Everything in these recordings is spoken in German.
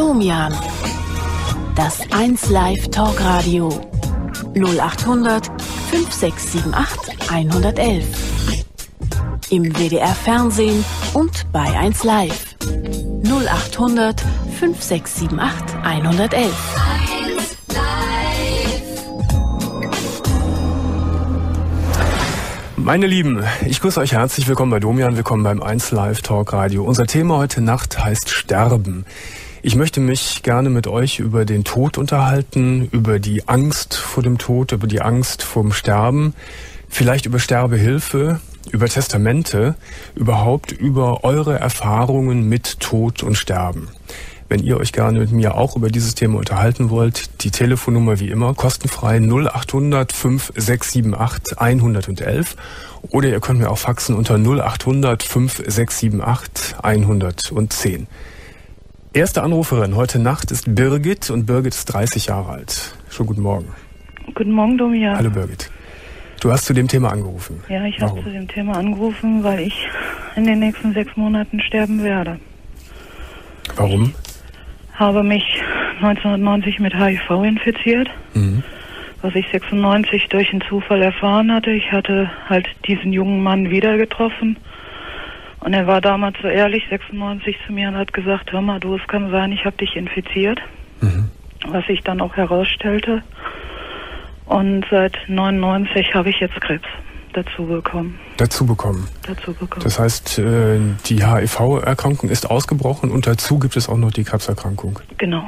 Domian. Das 1 Live Talkradio. 0800 5678 111. Im WDR Fernsehen und bei 1 Live. 0800 5678 111. Meine Lieben, ich grüße euch herzlich willkommen bei Domian, willkommen beim 1 Live Talk Radio. Unser Thema heute Nacht heißt Sterben. Ich möchte mich gerne mit euch über den Tod unterhalten, über die Angst vor dem Tod, über die Angst vor dem Sterben, vielleicht über Sterbehilfe, über Testamente, überhaupt über eure Erfahrungen mit Tod und Sterben. Wenn ihr euch gerne mit mir auch über dieses Thema unterhalten wollt, die Telefonnummer wie immer, kostenfrei 0800 5678 111 oder ihr könnt mir auch faxen unter 0800 5678 110. Erste Anruferin heute Nacht ist Birgit und Birgit ist 30 Jahre alt. Schönen guten Morgen. Guten Morgen, Domian. Hallo Birgit. Du hast zu dem Thema angerufen. Ja, ich habe zu dem Thema angerufen, weil ich in den nächsten 6 Monaten sterben werde. Warum? Habe mich 1990 mit HIV infiziert, was ich 96 durch einen Zufall erfahren hatte. Ich hatte halt diesen jungen Mann wieder getroffen und er war damals so ehrlich, 96 zu mir und hat gesagt, hör mal, du, es kann sein, ich habe dich infiziert, was sich dann auch herausstellte. Und seit 99 habe ich jetzt Krebs dazu bekommen. Das heißt, die HIV-Erkrankung ist ausgebrochen und dazu gibt es auch noch die Krebserkrankung. Genau.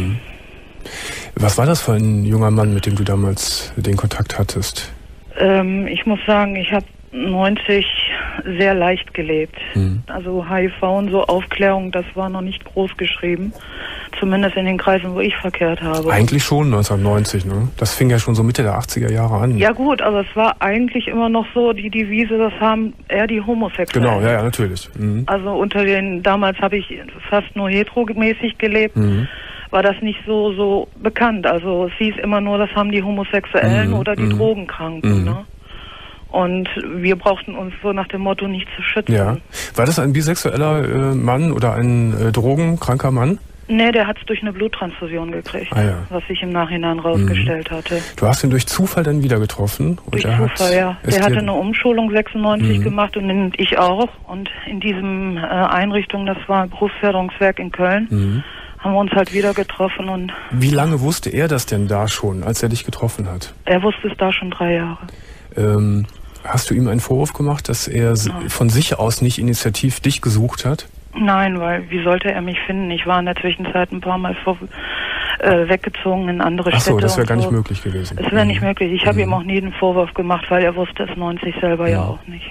Was war das für ein junger Mann, mit dem du damals den Kontakt hattest? Ich muss sagen, ich habe 90 sehr leicht gelebt. Also HIV und so Aufklärung, das war noch nicht groß geschrieben. Zumindest in den Kreisen, wo ich verkehrt habe. Eigentlich schon 1990, ne? Das fing ja schon so Mitte der 80er Jahre an. Ja gut, aber es war eigentlich immer noch so, die Devise, das haben eher die Homosexuellen. Genau, ja, natürlich. Also unter den, damals habe ich fast nur heteromäßig gelebt, war das nicht so bekannt. Also es hieß immer nur, das haben die Homosexuellen oder die Drogenkranken, ne? Und wir brauchten uns so nach dem Motto nicht zu schützen. Ja. War das ein bisexueller Mann oder ein drogenkranker Mann? Nee, der hat es durch eine Bluttransfusion gekriegt, was sich im Nachhinein rausgestellt hatte. Du hast ihn durch Zufall dann wieder getroffen? Durch Zufall, ja. Der hatte eine Umschulung 96 gemacht und ich auch. Und in diesem Einrichtung, das war ein Berufsförderungswerk in Köln, haben wir uns halt wieder getroffen. Und wie lange wusste er das denn da schon, als er dich getroffen hat? Er wusste es da schon 3 Jahre. Hast du ihm einen Vorwurf gemacht, dass er von sich aus nicht initiativ dich gesucht hat? Nein, weil wie sollte er mich finden? Ich war in der Zwischenzeit ein paar Mal weggezogen in andere Städte. Ach so, das wäre gar nicht möglich gewesen. Es wäre nicht möglich. Ich habe ihm auch nie einen Vorwurf gemacht, weil er wusste es 90 selber ja auch nicht.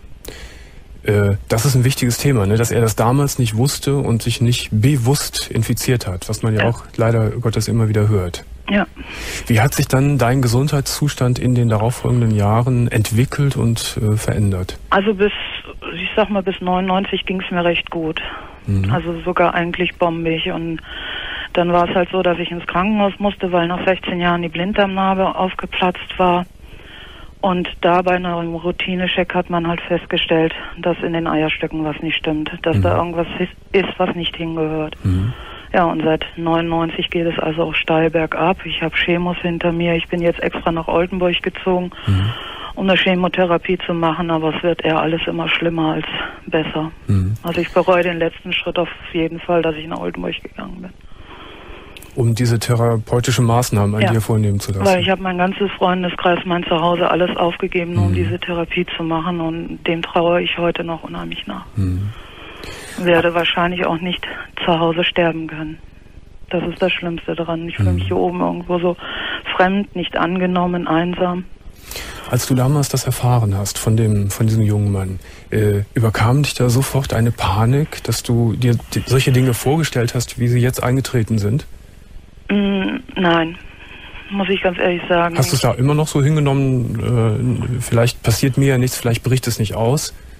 Das ist ein wichtiges Thema, ne? Dass er das damals nicht wusste und sich nicht bewusst infiziert hat, was man ja auch leider Gottes immer wieder hört. Ja. Wie hat sich dann dein Gesundheitszustand in den darauffolgenden Jahren entwickelt und verändert? Also bis 99 ging es mir recht gut. Also sogar eigentlich bombig. Und dann war es halt so, dass ich ins Krankenhaus musste, weil nach 16 Jahren die Blinddarmnarbe aufgeplatzt war. Und da bei einem Routinecheck hat man halt festgestellt, dass in den Eierstöcken was nicht stimmt. Dass da irgendwas ist, was nicht hingehört. Ja, und seit 99 geht es also auch steil bergab. Ich habe Chemos hinter mir. Ich bin jetzt extra nach Oldenburg gezogen, um eine Chemotherapie zu machen, aber es wird eher alles immer schlimmer als besser. Also ich bereue den letzten Schritt auf jeden Fall, dass ich nach Oldenburg gegangen bin. Um diese therapeutischen Maßnahmen an dir vornehmen zu lassen? Weil ich habe mein ganzes Freundeskreis, mein Zuhause, alles aufgegeben, nur um diese Therapie zu machen, und dem traue ich heute noch unheimlich nach. Werde wahrscheinlich auch nicht zu Hause sterben können. Das ist das Schlimmste daran. Ich fühle mich hier oben irgendwo so fremd, nicht angenommen, einsam. Als du damals das erfahren hast von diesem jungen Mann, überkam dich da sofort eine Panik, dass du dir solche Dinge vorgestellt hast, wie sie jetzt eingetreten sind? Nein, muss ich ganz ehrlich sagen. Hast du es da immer noch so hingenommen, vielleicht passiert mir ja nichts, vielleicht bricht es nicht aus?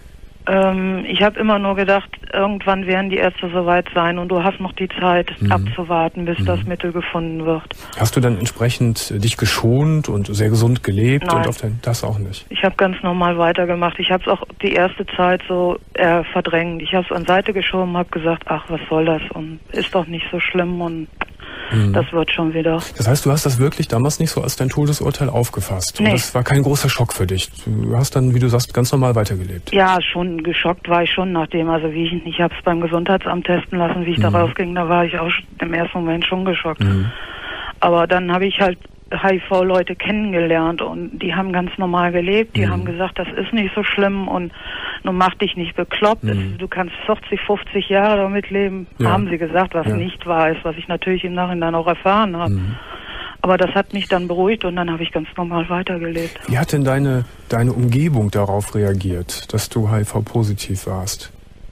Ich habe immer nur gedacht, irgendwann werden die Ärzte soweit sein und du hast noch die Zeit abzuwarten, bis das Mittel gefunden wird. Hast du dann entsprechend dich geschont und sehr gesund gelebt? Nein. Und das auch nicht? Ich habe ganz normal weitergemacht. Ich habe es auch die erste Zeit so verdrängt. Ich habe es an Seite geschoben, habe gesagt, ach, was soll das und ist doch nicht so schlimm und das wird schon wieder. Das heißt, du hast das wirklich damals nicht so als dein Todesurteil aufgefasst? Nee. Und das war kein großer Schock für dich? Du hast dann, wie du sagst, ganz normal weitergelebt? Ja, schon geschockt war ich schon nachdem, also ich habe es beim Gesundheitsamt testen lassen, wie ich da rausging, da war ich auch im ersten Moment schon geschockt. Aber dann habe ich halt HIV-Leute kennengelernt und die haben ganz normal gelebt, die haben gesagt, das ist nicht so schlimm und nun mach dich nicht bekloppt, du kannst 40, 50 Jahre damit leben, haben sie gesagt, was nicht wahr ist, was ich natürlich im Nachhinein auch erfahren habe. Aber das hat mich dann beruhigt und dann habe ich ganz normal weitergelebt. Wie hat denn deine Umgebung darauf reagiert, dass du HIV-positiv warst?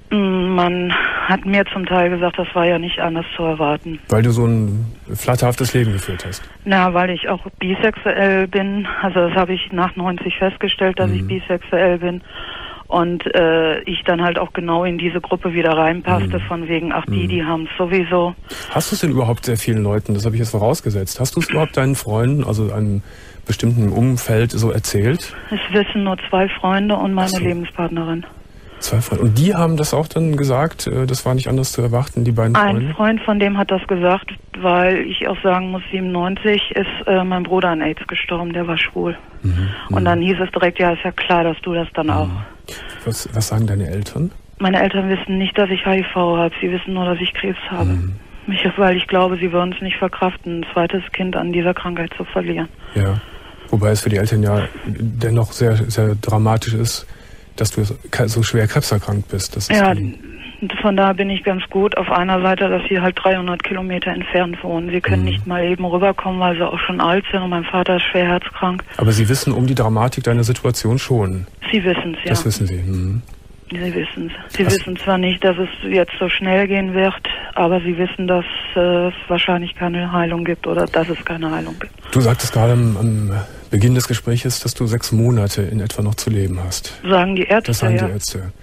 Man hat mir zum Teil gesagt, das war ja nicht anders zu erwarten. Weil du so ein flatterhaftes Leben geführt hast? Na, weil ich auch bisexuell bin. Also das habe ich nach 90 festgestellt, dass ich bisexuell bin. Und ich dann halt auch genau in diese Gruppe wieder reinpasste, von wegen, ach die haben es sowieso. Hast du es denn überhaupt sehr vielen Leuten, das habe ich jetzt vorausgesetzt, hast du es überhaupt deinen Freunden, also einem bestimmten Umfeld so erzählt? Es wissen nur 2 Freunde und meine Lebenspartnerin. 2 Freunde. Und die haben das auch dann gesagt, das war nicht anders zu erwarten, die beiden Freunde? Ein Freund von dem hat das gesagt, weil ich auch sagen muss, 97 ist mein Bruder an AIDS gestorben, der war schwul. Und dann hieß es direkt, ja, ist ja klar, dass du das dann auch. Was sagen deine Eltern? Meine Eltern wissen nicht, dass ich HIV habe, sie wissen nur, dass ich Krebs habe. Weil ich glaube, sie würden es nicht verkraften, ein zweites Kind an dieser Krankheit zu verlieren. Ja, wobei es für die Eltern ja dennoch sehr, sehr dramatisch ist, dass du so schwer krebserkrankt bist. Das ist ja, von daher bin ich ganz gut. Auf einer Seite, dass sie halt 300 Kilometer entfernt wohnen. Sie können nicht mal eben rüberkommen, weil sie auch schon alt sind und mein Vater ist schwer herzkrank. Aber sie wissen um die Dramatik deiner Situation schon? Sie wissen es, ja. Das wissen sie. Sie wissen es. Sie wissen zwar nicht, dass es jetzt so schnell gehen wird, aber sie wissen, dass es wahrscheinlich keine Heilung gibt oder dass es keine Heilung gibt. Du sagtest gerade am Beginn des Gespräches, dass du 6 Monate in etwa noch zu leben hast. Sagen die Ärzte, das sagen die Ärzte.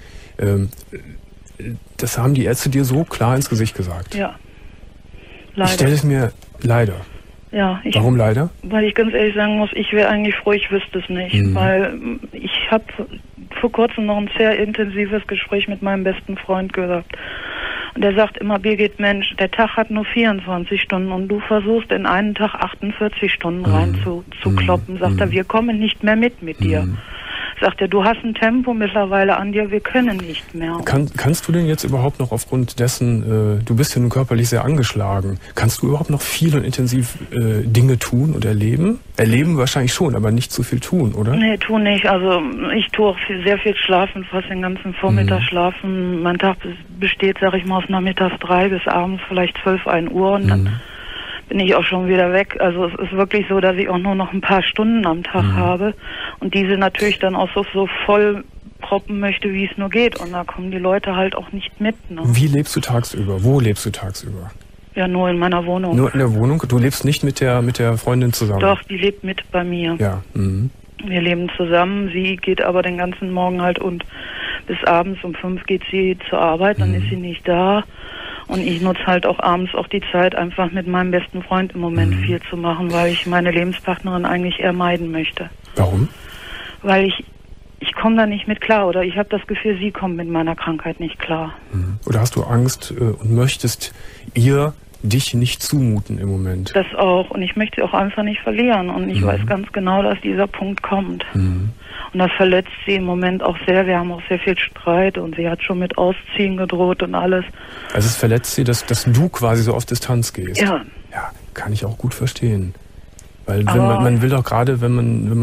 Das haben die Ärzte dir so klar ins Gesicht gesagt? Ja. Leider. Ich stelle es mir leider. Ja. Warum leider? Weil ich ganz ehrlich sagen muss, ich wäre eigentlich froh, ich wüsste es nicht. Weil ich habe vor kurzem noch ein sehr intensives Gespräch mit meinem besten Freund gehabt. Und der sagt immer, Birgit, Mensch, der Tag hat nur 24 Stunden und du versuchst in einen Tag 48 Stunden rein zu kloppen. Sagt er, wir kommen nicht mehr mit dir. Sagt er, du hast ein Tempo mittlerweile an dir, wir können nicht mehr. Kannst du denn jetzt überhaupt noch aufgrund dessen, du bist ja nun körperlich sehr angeschlagen, kannst du überhaupt noch viel und intensiv Dinge tun und erleben? Erleben wahrscheinlich schon, aber nicht so viel tun, oder? Nee, tu nicht. Also ich tue auch sehr viel schlafen, fast den ganzen Vormittag schlafen. Mein Tag besteht, sag ich mal, aus nachmittags 3 bis abends vielleicht 12, 1 Uhr und dann bin ich auch schon wieder weg. Also es ist wirklich so, dass ich auch nur noch ein paar Stunden am Tag habe und diese natürlich dann auch so voll proppen möchte, wie es nur geht. Und da kommen die Leute halt auch nicht mit. Ne? Wie lebst du tagsüber? Wo lebst du tagsüber? Ja, nur in meiner Wohnung. Nur in der Wohnung? Du lebst nicht mit der Freundin zusammen? Doch, die lebt mit bei mir. Ja. Wir leben zusammen. Sie geht aber den ganzen Morgen halt und bis abends um 5 geht sie zur Arbeit, dann ist sie nicht da. Und ich nutze halt auch abends auch die Zeit, einfach mit meinem besten Freund im Moment viel zu machen, weil ich meine Lebenspartnerin eigentlich eher meiden möchte. Warum? Weil ich komme da nicht mit klar oder ich habe das Gefühl, sie kommt mit meiner Krankheit nicht klar. Oder hast du Angst und möchtest ihr dich nicht zumuten im Moment? Das auch. Und ich möchte sie auch einfach nicht verlieren. Und ich weiß ganz genau, dass dieser Punkt kommt. Und das verletzt sie im Moment auch sehr. Wir haben auch sehr viel Streit und sie hat schon mit Ausziehen gedroht und alles. Also es verletzt sie, dass du quasi so auf Distanz gehst? Ja. Ja, kann ich auch gut verstehen. Weil man will doch gerade, wenn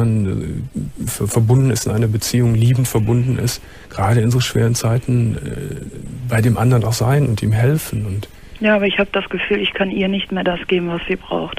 man verbunden ist in einer Beziehung, liebend verbunden ist, gerade in so schweren Zeiten bei dem anderen auch sein und ihm helfen. Und ja, aber ich habe das Gefühl, ich kann ihr nicht mehr das geben, was sie braucht.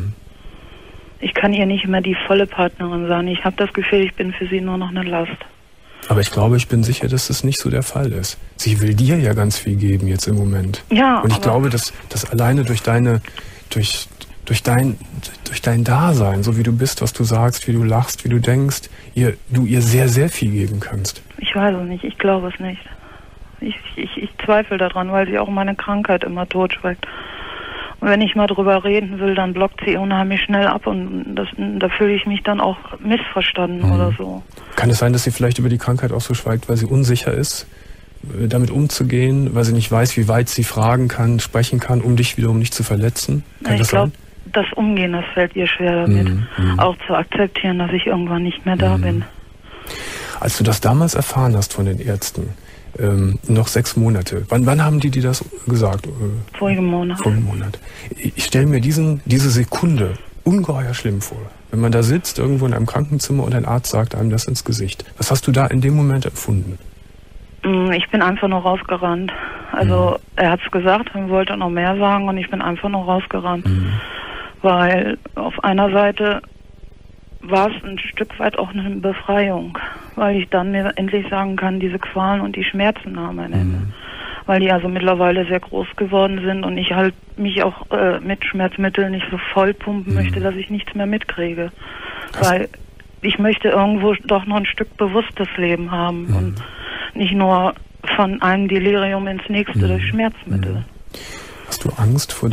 Ich kann ihr nicht mehr die volle Partnerin sein. Ich habe das Gefühl, ich bin für sie nur noch eine Last. Aber ich bin sicher, dass das nicht so der Fall ist. Sie will dir ja ganz viel geben jetzt im Moment. Ja. Und ich glaube, dass alleine durch durch dein Dasein, so wie du bist, was du sagst, wie du lachst, wie du denkst, du ihr sehr, sehr viel geben kannst? Ich weiß es nicht, ich glaube es nicht. Ich zweifle daran, weil sie auch meine Krankheit immer totschweigt. Und wenn ich mal drüber reden will, dann blockt sie unheimlich schnell ab und da fühle ich mich dann auch missverstanden oder so. Kann es sein, dass sie vielleicht über die Krankheit auch so schweigt, weil sie unsicher ist, damit umzugehen, weil sie nicht weiß, wie weit sie fragen kann, sprechen kann, um dich wiederum nicht zu verletzen? Kann das sein? Ich glaube, das Umgehen, das fällt ihr schwer damit. Auch zu akzeptieren, dass ich irgendwann nicht mehr da bin. Als du das damals erfahren hast von den Ärzten, noch 6 Monate. Wann haben die dir das gesagt? Vorigen Monat. Ich stelle mir diese Sekunde ungeheuer schlimm vor. Wenn man da sitzt, irgendwo in einem Krankenzimmer und ein Arzt sagt einem das ins Gesicht. Was hast du da in dem Moment empfunden? Ich bin einfach nur rausgerannt. Also er hat es gesagt, er wollte noch mehr sagen und ich bin einfach nur rausgerannt. Weil auf einer Seite war es ein Stück weit auch eine Befreiung, weil ich dann mir endlich sagen kann, diese Qualen und die Schmerzen haben ein Ende. Weil die also mittlerweile sehr groß geworden sind und ich halt mich auch mit Schmerzmitteln nicht so vollpumpen möchte, dass ich nichts mehr mitkriege. Weil ich möchte irgendwo doch noch ein Stück bewusstes Leben haben und nicht nur von einem Delirium ins nächste durch Schmerzmittel. Hast du Angst vor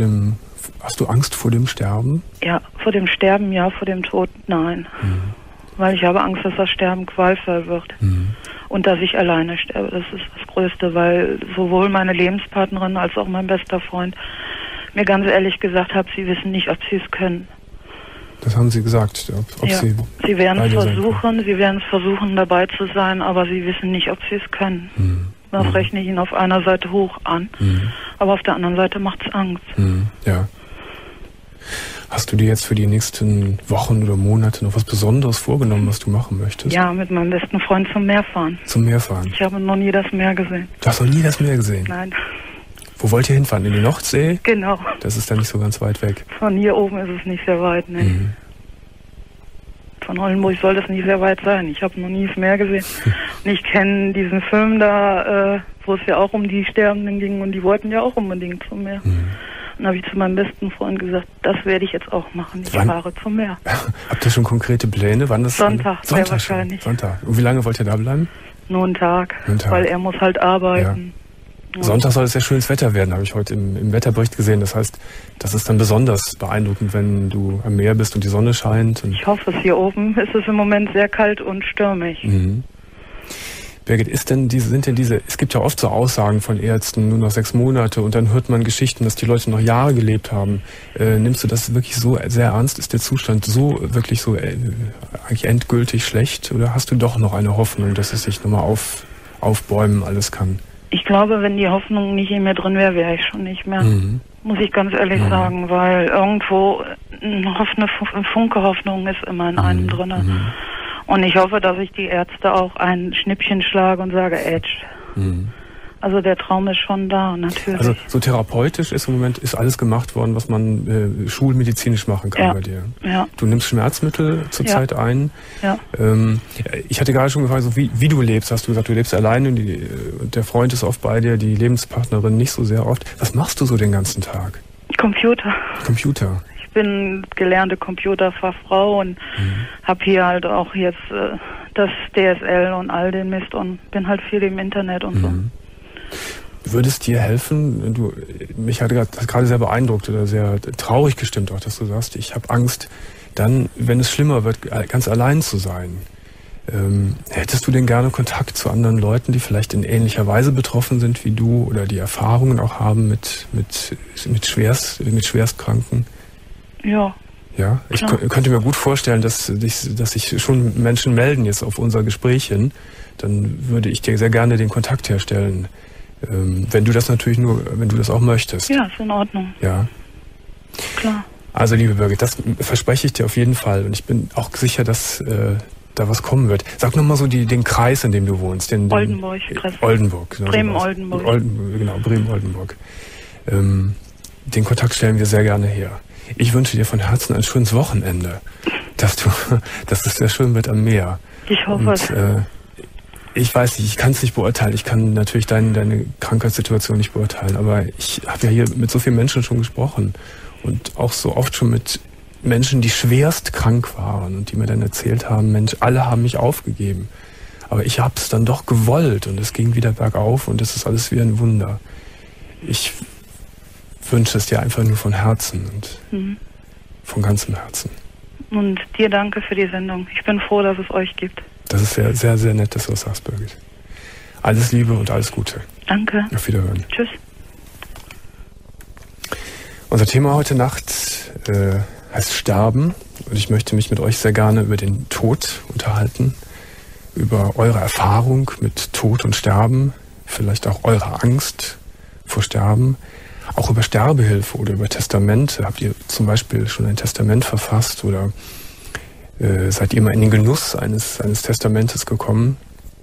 dem Sterben? Ja, vor dem Sterben ja, vor dem Tod nein. Weil ich habe Angst, dass das Sterben qualvoll wird. Und dass ich alleine sterbe. Das ist das Größte, weil sowohl meine Lebenspartnerin als auch mein bester Freund mir ganz ehrlich gesagt haben, sie wissen nicht, ob sie es können. Das haben sie gesagt, ob sie werden es versuchen, dabei zu sein, aber sie wissen nicht, ob sie es können. Das rechne ich ihnen auf einer Seite hoch an, aber auf der anderen Seite macht es Angst. Ja. Hast du dir jetzt für die nächsten Wochen oder Monate noch was Besonderes vorgenommen, was du machen möchtest? Ja, mit meinem besten Freund zum Meer fahren. Zum Meer fahren? Ich habe noch nie das Meer gesehen. Du hast noch nie das Meer gesehen? Nein. Wo wollt ihr hinfahren? In die Nordsee? Genau. Das ist dann nicht so ganz weit weg. Von hier oben ist es nicht sehr weit, ne? Von Oldenburg soll das nicht sehr weit sein. Ich habe noch nie das Meer gesehen. Und ich kenne diesen Film da, wo es ja auch um die Sterbenden ging und die wollten ja auch unbedingt zum Meer. Und da habe ich zu meinem besten Freund gesagt, das werde ich jetzt auch machen. Ich fahre zum Meer. Habt ihr schon konkrete Pläne? Wann das? Sonntag sehr wahrscheinlich. Sonntag. Und wie lange wollt ihr da bleiben? Nur einen Tag. Weil er muss halt arbeiten. Ja. Sonntag soll es ja schönes Wetter werden, habe ich heute im Wetterbericht gesehen. Das heißt, das ist dann besonders beeindruckend, wenn du am Meer bist und die Sonne scheint. Ich hoffe es. Hier oben ist es im Moment sehr kalt und stürmig. Birgit, es gibt ja oft so Aussagen von Ärzten, nur noch 6 Monate und dann hört man Geschichten, dass die Leute noch Jahre gelebt haben. Nimmst du das wirklich so sehr ernst? Ist der Zustand wirklich so eigentlich endgültig schlecht? Oder hast du doch noch eine Hoffnung, dass es sich nochmal aufbäumen alles kann? Ich glaube, wenn die Hoffnung nicht in mir drin wäre, wäre ich schon nicht mehr. Muss ich ganz ehrlich sagen, weil irgendwo eine Funke Hoffnung ist immer in einem drin. Und ich hoffe, dass ich die Ärzte auch ein Schnippchen schlage und sage, Edge. Also der Traum ist schon da, natürlich. Also so therapeutisch ist im Moment alles gemacht worden, was man schulmedizinisch machen kann bei dir. Ja. Du nimmst Schmerzmittel zurzeit ein. Ja. Ich hatte gerade schon gefragt, so wie du lebst. Hast du gesagt, du lebst alleine und der Freund ist oft bei dir, die Lebenspartnerin nicht so sehr oft. Was machst du so den ganzen Tag? Computer. Ich bin gelernte Computerfachfrau und habe hier halt auch jetzt das DSL und all den Mist und bin halt viel im Internet und so. Würde es dir helfen, mich hat gerade sehr beeindruckt oder sehr traurig gestimmt auch, dass du sagst, ich habe Angst, dann, wenn es schlimmer wird, ganz allein zu sein. Hättest du denn gerne Kontakt zu anderen Leuten, die vielleicht in ähnlicher Weise betroffen sind wie du oder die Erfahrungen auch haben mit Schwerstkranken? Ja. Ja, ich könnte mir gut vorstellen, dass sich schon Menschen melden jetzt auf unser Gespräch hin. Dann würde ich dir sehr gerne den Kontakt herstellen. Wenn du das auch möchtest. Ja, ist in Ordnung. Ja. Klar. Also, liebe Birgit, das verspreche ich dir auf jeden Fall. Und ich bin auch sicher, dass da was kommen wird. Sag nochmal so den Kreis, in dem du wohnst. Oldenburg. Oldenburg. Genau, Bremen-Oldenburg. Genau, Bremen-Oldenburg. Den Kontakt stellen wir sehr gerne her. Ich wünsche dir von Herzen ein schönes Wochenende. Dass es sehr schön wird am Meer. Ich hoffe es. Ich weiß nicht, ich kann es nicht beurteilen. Ich kann natürlich deine Krankheitssituation nicht beurteilen. Aber ich habe ja hier mit so vielen Menschen schon gesprochen. und auch so oft schon mit Menschen, die schwerst krank waren und die mir dann erzählt haben, Mensch, alle haben mich aufgegeben. Aber ich habe es dann doch gewollt und es ging wieder bergauf und es ist alles wie ein Wunder. Ich wünsche es dir einfach nur von Herzen und von ganzem Herzen. Und dir danke für die Sendung. Ich bin froh, dass es euch gibt. Das ist sehr, sehr, sehr nett, dass du das sagst, Birgit. Alles Liebe und alles Gute. Danke. Auf Wiederhören. Tschüss. Unser Thema heute Nacht heißt Sterben und ich möchte mich mit euch sehr gerne über den Tod unterhalten, über eure Erfahrung mit Tod und Sterben, vielleicht auch eure Angst vor Sterben, auch über Sterbehilfe oder über Testamente. Habt ihr zum Beispiel schon ein Testament verfasst oder seid ihr mal in den Genuss eines Testamentes gekommen?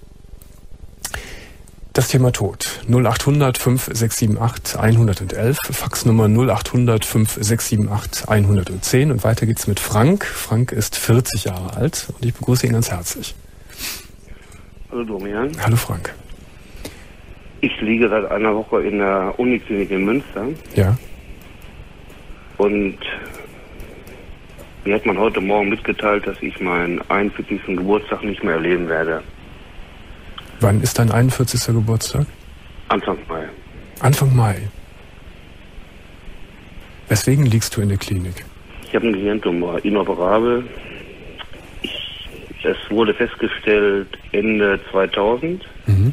Das Thema Tod. 0800 5678 111, Faxnummer 0800 5678 110 und weiter geht's mit Frank. Frank ist 40 Jahre alt und ich begrüße ihn ganz herzlich. Hallo Domian. Hallo Frank. Ich liege seit einer Woche in der Uniklinik in Münster. Ja. Und mir hat man heute Morgen mitgeteilt, dass ich meinen 41. Geburtstag nicht mehr erleben werde. Wann ist dein 41. Geburtstag? Anfang Mai. Anfang Mai. Weswegen liegst du in der Klinik? Ich habe einen Gehirntumor, inoperabel. Es wurde festgestellt Ende 2000.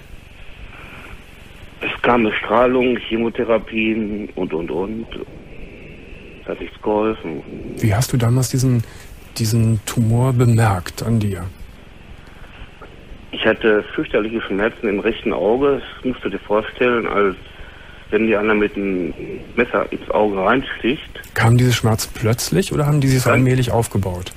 Es kam Bestrahlung, Chemotherapien und. Es hat nichts geholfen. Wie hast du damals diesen Tumor bemerkt an dir? Ich hatte fürchterliche Schmerzen im rechten Auge. Das musst du dir vorstellen, als wenn dir einer mit einem Messer ins Auge reinsticht. Kamen diese Schmerzen plötzlich oder haben die sich so allmählich aufgebaut?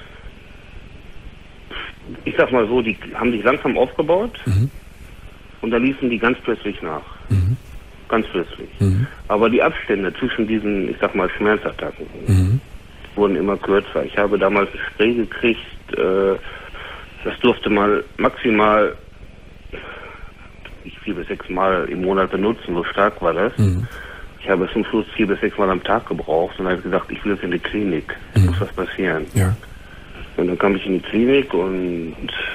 Ich sag mal so, die haben sich langsam aufgebaut und dann ließen die ganz plötzlich nach. Ganz plötzlich. Aber die Abstände zwischen diesen, ich sag mal, Schmerzattacken wurden immer kürzer. Ich habe damals ein Spray gekriegt, das durfte mal maximal 4 bis 6 Mal im Monat benutzen, so stark war das. Ich habe es zum Schluss 4 bis 6 Mal am Tag gebraucht und habe gesagt, ich will jetzt in die Klinik. Muss was passieren. Ja. Und dann kam ich in die Klinik und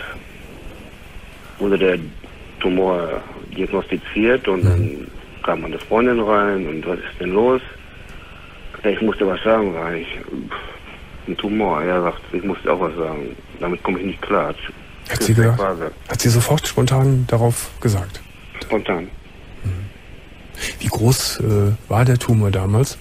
wurde der Tumor diagnostiziert und dann kam meine Freundin rein und was ist denn los? Ja, ich musste was sagen, war ich ein Tumor. Er sagt, ich musste auch was sagen. Damit komme ich nicht klar. Hat sie sofort spontan darauf gesagt? Spontan. Wie groß war der Tumor damals?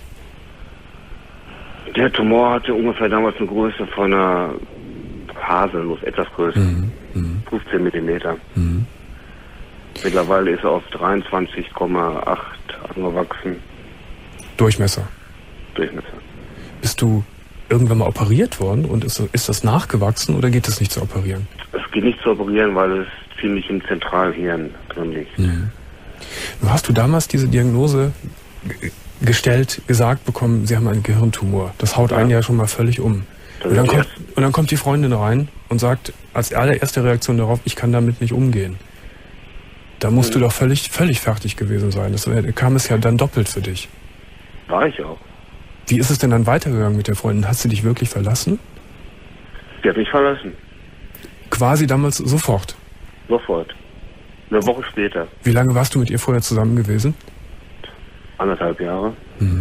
Der Tumor hatte ungefähr damals eine Größe von einer Haselnuss, etwas größer. 15 Millimeter. Mittlerweile ist er auf 23,8 angewachsen. Durchmesser? Durchmesser. Bist du irgendwann mal operiert worden und ist das nachgewachsen oder geht es nicht zu operieren? Es geht nicht zu operieren, weil es ziemlich im Zentralhirn drin liegt. Hast du damals diese Diagnose gestellt, gesagt bekommen, Sie haben einen Gehirntumor? Das haut einen ja schon mal völlig um. Und dann kommt die Freundin rein und sagt als allererste Reaktion darauf, ich kann damit nicht umgehen. Da musst du doch völlig fertig gewesen sein. Das kam es ja dann doppelt für dich. War ich auch. Wie ist es denn dann weitergegangen mit der Freundin? Hat sie dich wirklich verlassen? Sie hat mich verlassen. Quasi damals sofort? Sofort. Eine Woche später. Wie lange warst du mit ihr vorher zusammen gewesen? 1,5 Jahre.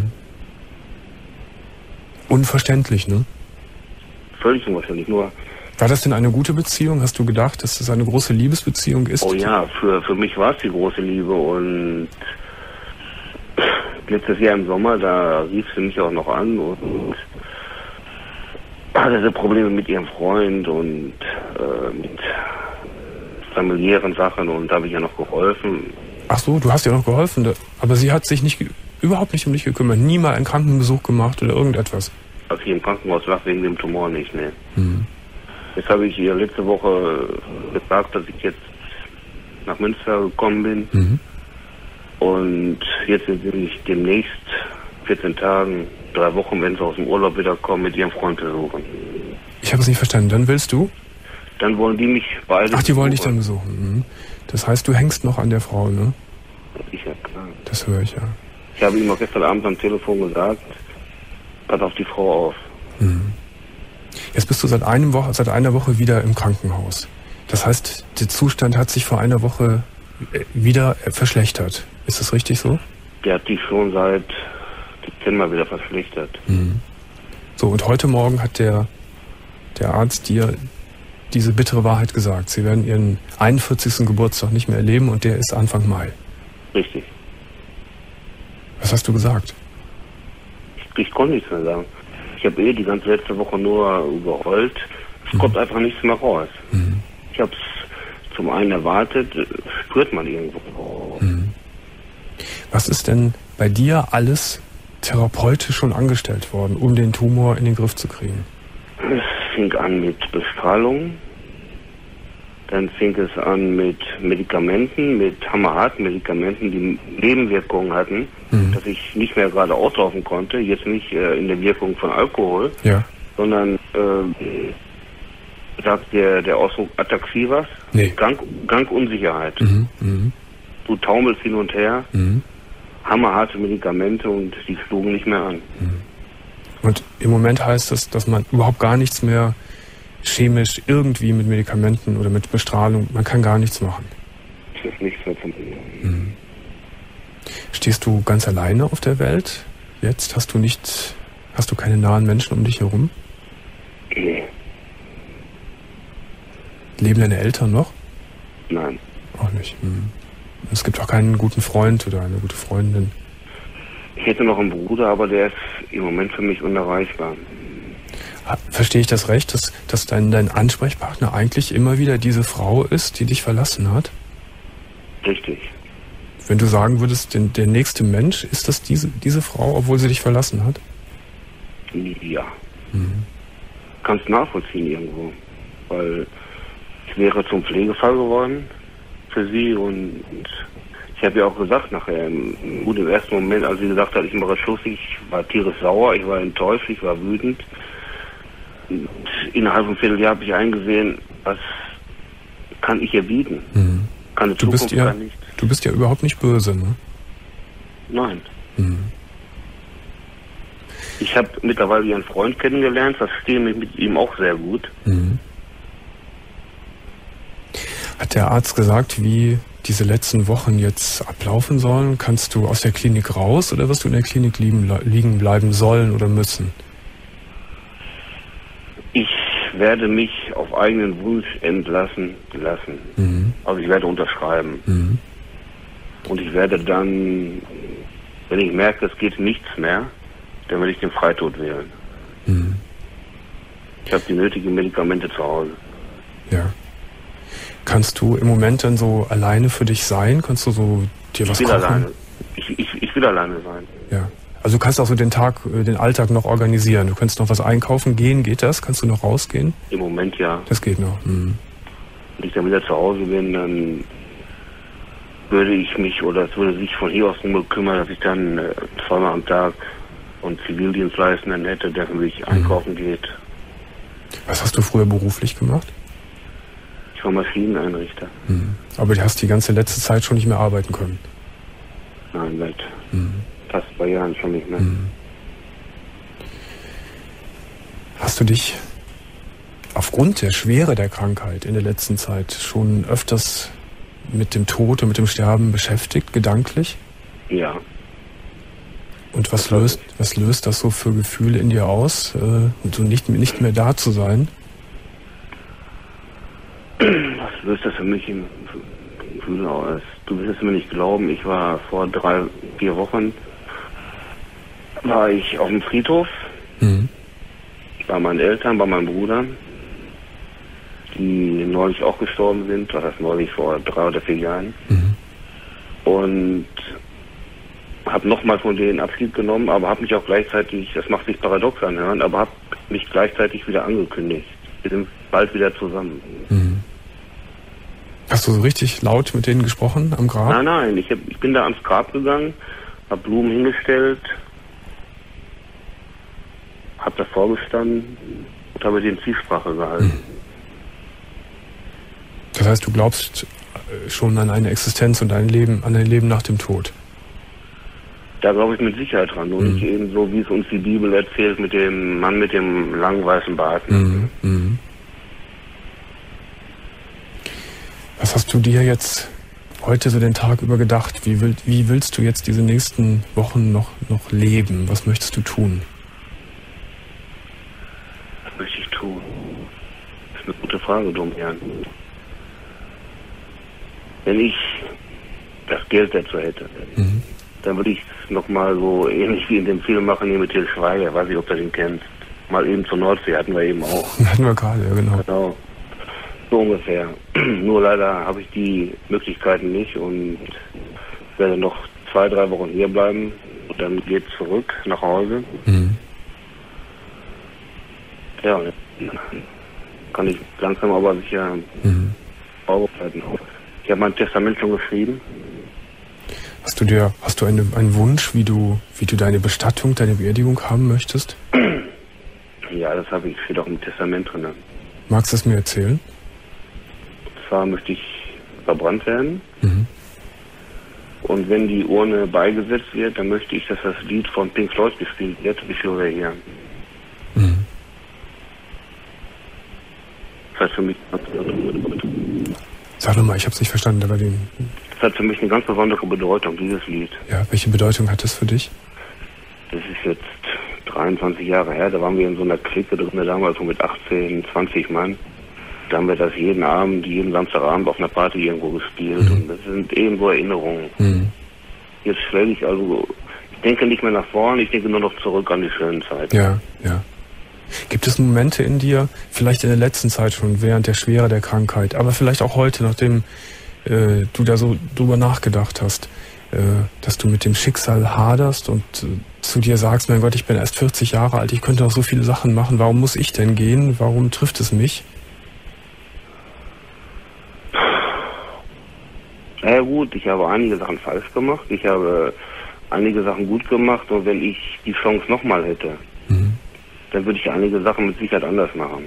Unverständlich, ne? Völlig unverständlich. Nur. War das denn eine gute Beziehung? Hast du gedacht, dass das eine große Liebesbeziehung ist? Oh ja, für mich war es die große Liebe und letztes Jahr im Sommer, da rief sie mich auch noch an und hatte Probleme mit ihrem Freund und mit familiären Sachen und da habe ich ja noch geholfen. Ach so, du hast ja noch geholfen, aber sie hat sich überhaupt nicht um dich gekümmert, nie mal einen Krankenbesuch gemacht oder irgendetwas? Als ich im Krankenhaus lag wegen dem Tumor nicht, ne. Jetzt habe ich ihr letzte Woche gesagt, dass ich jetzt nach Münster gekommen bin. Und jetzt will ich demnächst 14 Tagen, 3 Wochen, wenn sie aus dem Urlaub wiederkommen, mit ihrem Freund besuchen. Ich habe es nicht verstanden. Dann willst du? Dann wollen die mich beide. Ach, die wollen dich dann besuchen. Das heißt, du hängst noch an der Frau, ne? Ja, klar. Das höre ich, ja. Ich habe ihm auch gestern Abend am Telefon gesagt, pass auf die Frau auf. Mhm. Jetzt bist du seit einer Woche wieder im Krankenhaus. Das heißt, der Zustand hat sich vor einer Woche wieder verschlechtert. Ist das richtig so? Der hat sich schon seit Dezember wieder verschlechtert. Mhm. So, und heute Morgen hat der Arzt dir diese bittere Wahrheit gesagt. Sie werden ihren 41. Geburtstag nicht mehr erleben und der ist Anfang Mai. Richtig. Was hast du gesagt? Ich konnte nichts mehr sagen. Ich habe die ganze letzte Woche nur geheult. Es kommt einfach nichts mehr raus. Mhm. Ich habe es zum einen erwartet, spürt man irgendwo. Mhm. Was ist denn bei dir alles therapeutisch schon angestellt worden, um den Tumor in den Griff zu kriegen? Es fing an mit Bestrahlung. Dann fing es an mit Medikamenten, mit hammerharten Medikamenten, die Nebenwirkungen hatten, dass ich nicht mehr gerade auslaufen konnte. Jetzt nicht in der Wirkung von Alkohol, sondern sagt der Ausdruck Ataxie was? Nee. Gangunsicherheit. Du taumelst hin und her, hammerharte Medikamente und die schlugen nicht mehr an. Und im Moment heißt das, dass man überhaupt gar nichts mehr chemisch irgendwie mit Medikamenten oder mit Bestrahlung, man kann gar nichts machen. Das ist nichts mehr zum Mhm. Stehst du ganz alleine auf der Welt? Jetzt hast du keine nahen Menschen um dich herum? Nee. Leben deine Eltern noch? Nein. Auch nicht. Es gibt auch keinen guten Freund oder eine gute Freundin. Ich hätte noch einen Bruder, aber der ist im Moment für mich unerreichbar. Verstehe ich das recht, dass dein Ansprechpartner eigentlich immer wieder diese Frau ist, die dich verlassen hat? Richtig. Wenn du sagen würdest, der nächste Mensch, ist das diese Frau, obwohl sie dich verlassen hat? Ja. Kannst nachvollziehen irgendwo. Weil ich wäre zum Pflegefall geworden für sie und ich habe ja auch gesagt nachher, gut im ersten Moment, als sie gesagt hat, ich mache Schluss, ich war tierisch sauer, ich war enttäuscht, ich war wütend. Und innerhalb von einem Vierteljahr habe ich eingesehen, was kann ich ihr bieten? Keine Zukunft, kann nichts. Du bist ja überhaupt nicht böse, ne? Nein. Ich habe mittlerweile ihren Freund kennengelernt, verstehe mich mit ihm auch sehr gut. Hat der Arzt gesagt, wie diese letzten Wochen jetzt ablaufen sollen? Kannst du aus der Klinik raus oder wirst du in der Klinik liegen bleiben sollen oder müssen? Ich werde mich auf eigenen Wunsch entlassen lassen. Also ich werde unterschreiben. Und ich werde dann, wenn ich merke, es geht nichts mehr, dann werde ich den Freitod wählen. Ich habe die nötigen Medikamente zu Hause. Ja. Kannst du im Moment dann so alleine für dich sein? Kannst du so dir was kochen? Alleine. Ich will alleine sein. Ja. Also du kannst auch so den Alltag noch organisieren. Du kannst noch was einkaufen gehen. Geht das? Kannst du noch rausgehen? Im Moment ja. Das geht noch. Wenn ich dann wieder zu Hause bin, dann würde ich mich, oder es würde sich von hier aus nur kümmern, dass ich dann zweimal am Tag und Zivildienstleistenden hätte, der für mich einkaufen geht. Was hast du früher beruflich gemacht? Ich war Maschineneinrichter. Aber du hast die ganze letzte Zeit schon nicht mehr arbeiten können? Nein, seit fast 2 Jahren schon nicht mehr. Hast du dich aufgrund der Schwere der Krankheit in der letzten Zeit schon öfters mit dem Tod und mit dem Sterben beschäftigt, gedanklich? Ja. Und was löst das so für Gefühle in dir aus, so nicht mehr da zu sein? Was löst das für mich im Gefühl aus? Du wirst es mir nicht glauben, ich war vor 3-4 Wochen war ich auf dem Friedhof bei meinen Eltern, bei meinem Bruder, die neulich auch gestorben sind, das heißt neulich vor 3 oder 4 Jahren. Und habe nochmal von denen Abschied genommen, aber habe mich auch gleichzeitig, das macht sich paradox anhören, aber habe mich gleichzeitig wieder angekündigt. Wir sind bald wieder zusammen. Hast du so richtig laut mit denen gesprochen am Grab? Nein, ich bin da ans Grab gegangen, habe Blumen hingestellt, habe davor gestanden und habe den Zielsprache gehalten. Das heißt, du glaubst schon an eine Existenz und an ein Leben nach dem Tod? Da glaube ich mit Sicherheit dran. Und nicht eben so, wie es uns die Bibel erzählt, mit dem Mann mit dem langen weißen Bart. Was hast du dir jetzt heute so den Tag über gedacht? Wie willst du jetzt diese nächsten Wochen noch leben? Was möchtest du tun? Was möchte ich tun? Das ist eine gute Frage, Domian. Wenn ich das Geld dazu hätte, dann würde ich es nochmal so ähnlich wie in dem Film machen, hier mit Til Schweiger, weiß ich, ob du den kennst. Mal eben zur Nordsee, hatten wir eben auch. Hatten wir gerade, ja genau. Genau, so ungefähr. Nur leider habe ich die Möglichkeiten nicht und werde noch 2-3 Wochen hier bleiben und dann geht zurück nach Hause. Ja, und dann kann ich langsam aber sicher vorbereiten. Ich habe mein Testament schon geschrieben. Hast du einen Wunsch, wie du deine Bestattung, deine Beerdigung haben möchtest? Ja, das habe ich, steht auch im Testament drin. Magst du es mir erzählen? Und zwar möchte ich verbrannt werden. Und wenn die Urne beigesetzt wird, dann möchte ich, dass das Lied von Pink Floyd gespielt wird, If You Were Here. Das hat für mich Sag nochmal, ich habe es nicht verstanden, aber das hat für mich eine ganz besondere Bedeutung, dieses Lied. Ja, welche Bedeutung hat es für dich? Das ist jetzt 23 Jahre her, da waren wir in so einer Clique drin, damals so mit 18, 20 Mann. Da haben wir das jeden Samstagabend auf einer Party irgendwo gespielt und das sind eben so Erinnerungen. Jetzt schwelge ich also, ich denke nicht mehr nach vorne, ich denke nur noch zurück an die schönen Zeiten. Ja. Gibt es Momente in dir, vielleicht in der letzten Zeit schon, während der Schwere der Krankheit, aber vielleicht auch heute, nachdem du da so drüber nachgedacht hast, dass du mit dem Schicksal haderst und zu dir sagst, mein Gott, ich bin erst 40 Jahre alt, ich könnte noch so viele Sachen machen, warum muss ich denn gehen, warum trifft es mich? Na ja gut, ich habe einige Sachen falsch gemacht, ich habe einige Sachen gut gemacht und wenn ich die Chance nochmal hätte, dann würde ich einige Sachen mit Sicherheit anders machen.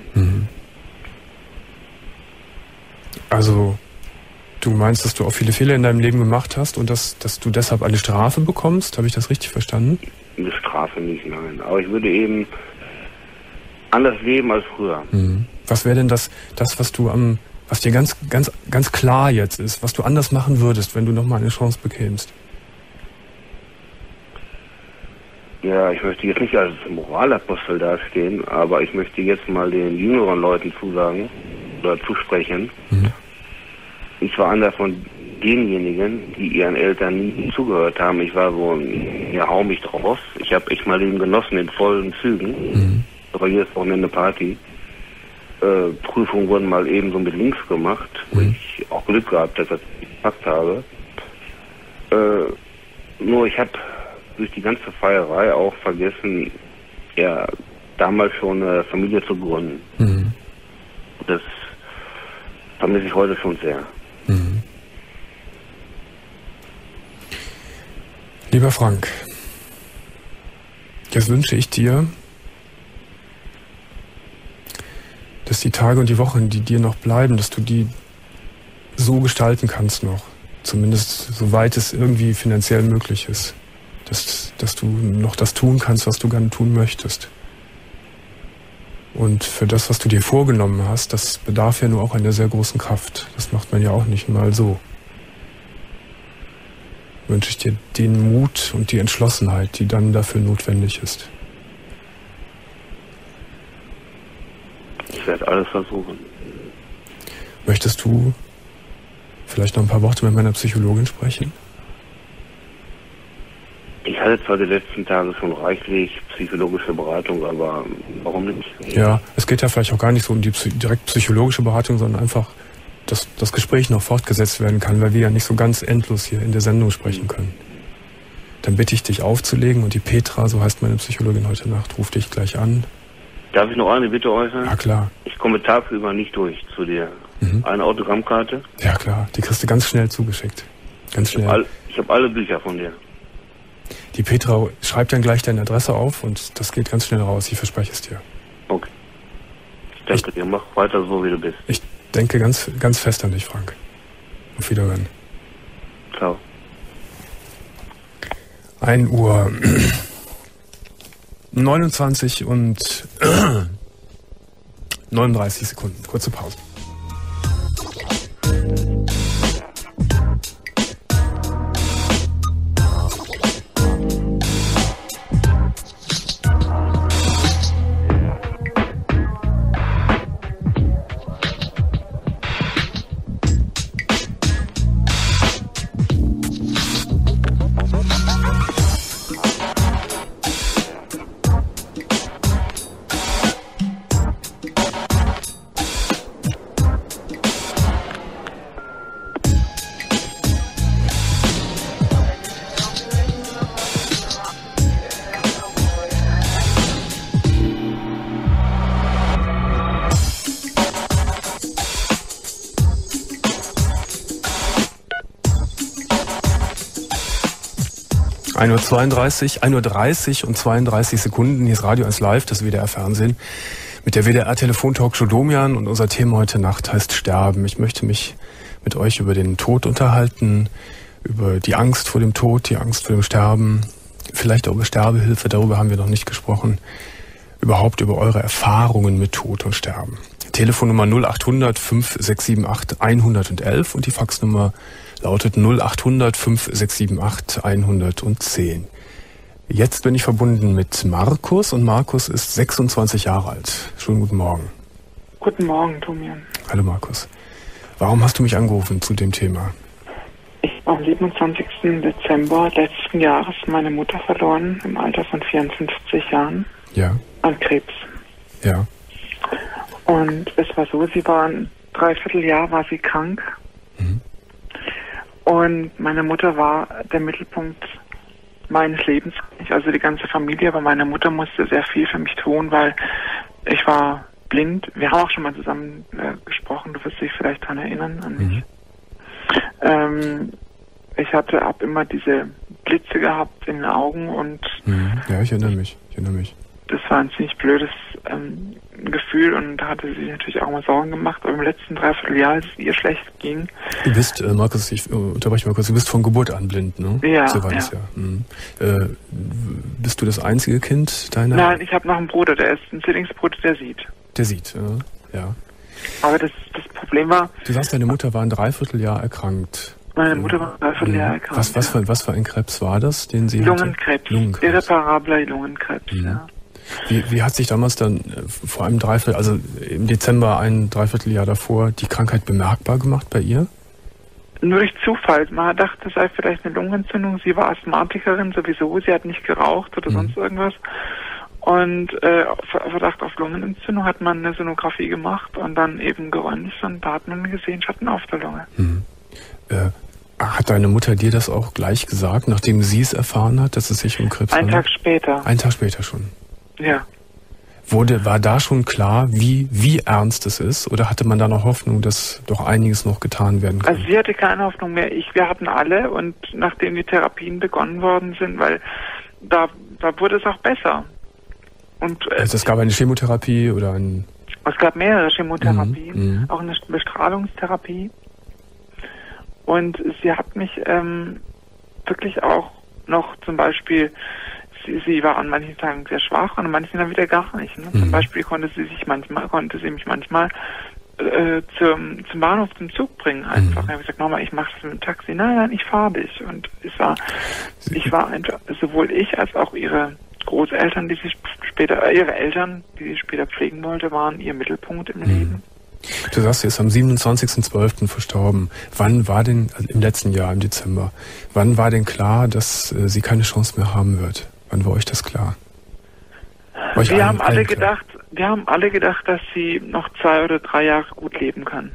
Also, du meinst, dass du auch viele Fehler in deinem Leben gemacht hast und dass du deshalb eine Strafe bekommst? Habe ich das richtig verstanden? Eine Strafe nicht, nein. Aber ich würde eben anders leben als früher. Was wäre denn das was dir ganz klar jetzt ist, was du anders machen würdest, wenn du nochmal eine Chance bekämst? Ja, ich möchte jetzt nicht als Moralapostel dastehen, aber ich möchte jetzt mal den jüngeren Leuten zusagen oder zusprechen. Ich war einer von denjenigen, die ihren Eltern nie zugehört haben. Ich war so hau mich drauf. Ich habe echt mal Leben genossen in vollen Zügen. Aber hier ist Wochenende Party. Prüfungen wurden mal eben so mit links gemacht, wo ich auch Glück gehabt habe, dass ich gepackt habe. Nur ich habe durch die ganze Feierei auch vergessen, ja, damals schon eine Familie zu gründen. Das vermisse ich heute schon sehr. Lieber Frank, jetzt wünsche ich dir, dass die Tage und die Wochen, die dir noch bleiben, dass du die so gestalten kannst noch, zumindest soweit es irgendwie finanziell möglich ist. Dass du noch das tun kannst, was du gerne tun möchtest. Und für das, was du dir vorgenommen hast, das bedarf ja nur auch einer sehr großen Kraft. Das macht man ja auch nicht mal so. Wünsche ich dir den Mut und die Entschlossenheit, die dann dafür notwendig ist. Ich werde alles versuchen. Möchtest du vielleicht noch ein paar Worte mit meiner Psychologin sprechen? Ich hatte zwar die letzten Tage schon reichlich psychologische Beratung, aber warum nicht? Ja, es geht ja vielleicht auch gar nicht so um die direkt psychologische Beratung, sondern einfach, dass das Gespräch noch fortgesetzt werden kann, weil wir ja nicht so ganz endlos hier in der Sendung sprechen können. Dann bitte ich dich aufzulegen und die Petra, so heißt meine Psychologin heute Nacht, ruft dich gleich an. Darf ich noch eine Bitte äußern? Ja, klar. Ich komme tagsüber nicht durch zu dir. Eine Autogrammkarte? Ja, klar. Die kriegst du ganz schnell zugeschickt. Ganz schnell. Ich habe alle Bücher von dir. Die Petra schreibt dann gleich deine Adresse auf und das geht ganz schnell raus. Ich verspreche es dir. Okay. Ich danke dir. Mach weiter so, wie du bist. Ich denke ganz, ganz fest an dich, Frank. Auf Wiederhören. Ciao. 1 Uhr 29 und 39 Sekunden. Kurze Pause. Uhr 1:30 und 32 Sekunden. Hier ist Radio 1 Live, das WDR Fernsehen, mit der WDR Telefontalkshow Domian, und unser Thema heute Nacht heißt Sterben. Ich möchte mich mit euch über den Tod unterhalten, über die Angst vor dem Tod, die Angst vor dem Sterben, vielleicht auch über Sterbehilfe, darüber haben wir noch nicht gesprochen, überhaupt über eure Erfahrungen mit Tod und Sterben. Telefonnummer 0800 5678 111 und die Faxnummer lautet 0800 5678 110. Jetzt bin ich verbunden mit Markus, und Markus ist 26 Jahre alt. Schönen guten Morgen. Guten Morgen, Domian. Hallo Markus. Warum hast du mich angerufen zu dem Thema? Ich habe am 27. Dezember letzten Jahres meine Mutter verloren, im Alter von 54 Jahren. Ja. An Krebs. Ja. Und es war so, sie war ein Dreivierteljahr war sie krank. Mhm. Und meine Mutter war der Mittelpunkt meines Lebens. Also die ganze Familie, aber meine Mutter musste sehr viel für mich tun, weil ich war blind. Wir haben auch schon mal zusammen gesprochen, du wirst dich vielleicht daran erinnern an mich. Ich hatte immer diese Blitze gehabt in den Augen und... Ja, ich erinnere mich. Das war ein ziemlich blödes Gefühl, und da hatte sie natürlich auch mal Sorgen gemacht. Aber im letzten Dreivierteljahr, als es ihr schlecht ging... Du bist, Markus, ich unterbreche mal kurz, du bist von Geburt an blind, ne? Ja. So war das ja. Bist du das einzige Kind deiner... Nein, ich habe noch einen Bruder, der ist ein Zwillingsbruder, der sieht. Der sieht, ja. Aber das Problem war... Du sagst, deine Mutter war ein Dreivierteljahr erkrankt. Meine Mutter war ein Dreivierteljahr erkrankt. Was für ein Krebs war das, den sie Lungenkrebs. Lungenkrebs. Irreparabler Lungenkrebs, ja. Wie hat sich damals dann vor einem also im Dezember, ein Dreivierteljahr davor, die Krankheit bemerkbar gemacht bei ihr? Nur durch Zufall. Man dachte, es sei vielleicht eine Lungenentzündung. Sie war Asthmatikerin sowieso. Sie hat nicht geraucht oder sonst irgendwas. Und Verdacht auf Lungenentzündung hat man eine Sonographie gemacht und dann eben geröntgt, und da hat man gesehen, Schatten auf der Lunge. Hat deine Mutter dir das auch gleich gesagt, nachdem sie es erfahren hat, dass es sich um Krebs handelt? Einen Tag später. Einen Tag später schon? Ja. War da schon klar, wie ernst es ist? Oder hatte man da noch Hoffnung, dass doch einiges noch getan werden kann? Also sie hatte keine Hoffnung mehr. Wir hatten alle, und nachdem die Therapien begonnen worden sind, weil da wurde es auch besser. Und also es gab eine Chemotherapie oder ein... Es gab mehrere Chemotherapien, auch eine Bestrahlungstherapie. Und sie hat mich wirklich auch noch zum Beispiel... Sie war an manchen Tagen sehr schwach und an manchen dann wieder gar nicht. Ne? Zum Beispiel konnte sie mich manchmal zum Bahnhof, zum Zug bringen einfach. Ich habe gesagt, Mama, ich mache das mit dem Taxi. Nein, ich fahre dich. Und ich war einfach, sowohl ich als auch ihre Großeltern, ihre Eltern, die sie später pflegen wollte, waren ihr Mittelpunkt im Leben. Du sagst, sie ist am 27.12. verstorben. Wann war denn, also im letzten Jahr, im Dezember, wann war denn klar, dass sie keine Chance mehr haben wird? Wann war euch das klar? Wir haben alle gedacht, dass sie noch 2 oder 3 Jahre gut leben kann.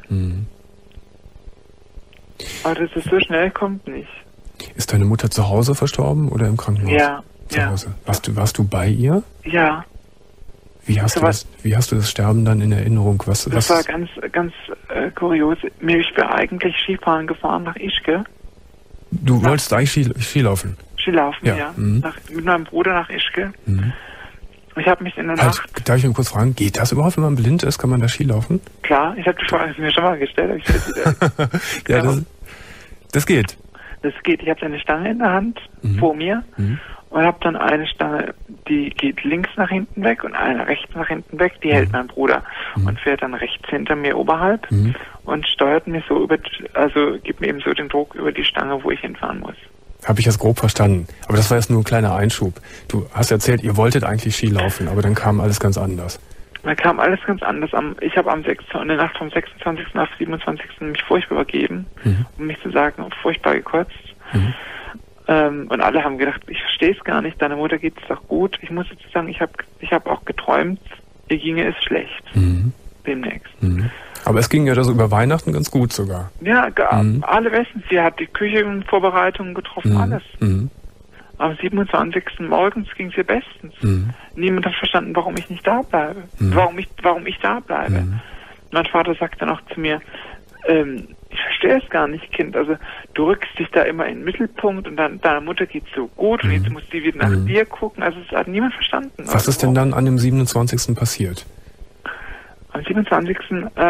Aber dass es so schnell kommt, nicht. Ist deine Mutter zu Hause verstorben oder im Krankenhaus? Ja. Zu Hause. Warst du bei ihr? Ja. Wie hast du das Sterben dann in Erinnerung? Das war ganz kurios. Ich bin eigentlich Skifahren gefahren nach Ischke. Du wolltest eigentlich Skilaufen? Skilaufen, ja. Mit meinem Bruder nach Ischke. Ich habe mich in der Nacht... Darf ich mal kurz fragen, geht das überhaupt, wenn man blind ist? Kann man da Skilaufen? Klar, ich habe die Frage mir schon mal gestellt. Aber ich ja, das geht. Das geht, ich habe eine Stange in der Hand vor mir und habe dann eine Stange, die geht links nach hinten weg und eine rechts nach hinten weg, die hält mein Bruder und fährt dann rechts hinter mir oberhalb und steuert mir so gibt mir eben so den Druck über die Stange, wo ich hinfahren muss. Habe ich das grob verstanden. Aber das war jetzt nur ein kleiner Einschub. Du hast erzählt, ihr wolltet eigentlich Ski laufen, aber dann kam alles ganz anders. Da kam alles ganz anders. Ich habe in der Nacht vom 26. auf 27. mich furchtbar übergeben, um mich zu sagen, furchtbar gekotzt. Und alle haben gedacht, ich verstehe es gar nicht, deiner Mutter geht es doch gut. Ich muss jetzt sagen, ich hab auch geträumt, ihr ginge es schlecht. Demnächst. Aber es ging ja so über Weihnachten ganz gut sogar. Ja, alle bestens. Sie hat die Küchenvorbereitungen getroffen, alles. Am 27. morgens ging es ihr bestens. Niemand hat verstanden, warum ich nicht da bleibe. Warum ich da bleibe. Mein Vater sagte noch zu mir, ich verstehe es gar nicht, Kind. Also du rückst dich da immer in den Mittelpunkt und dann deiner Mutter geht's so gut und jetzt muss sie wieder nach dir gucken. Also es hat niemand verstanden. Was ist denn dann an dem 27. passiert? Am 27.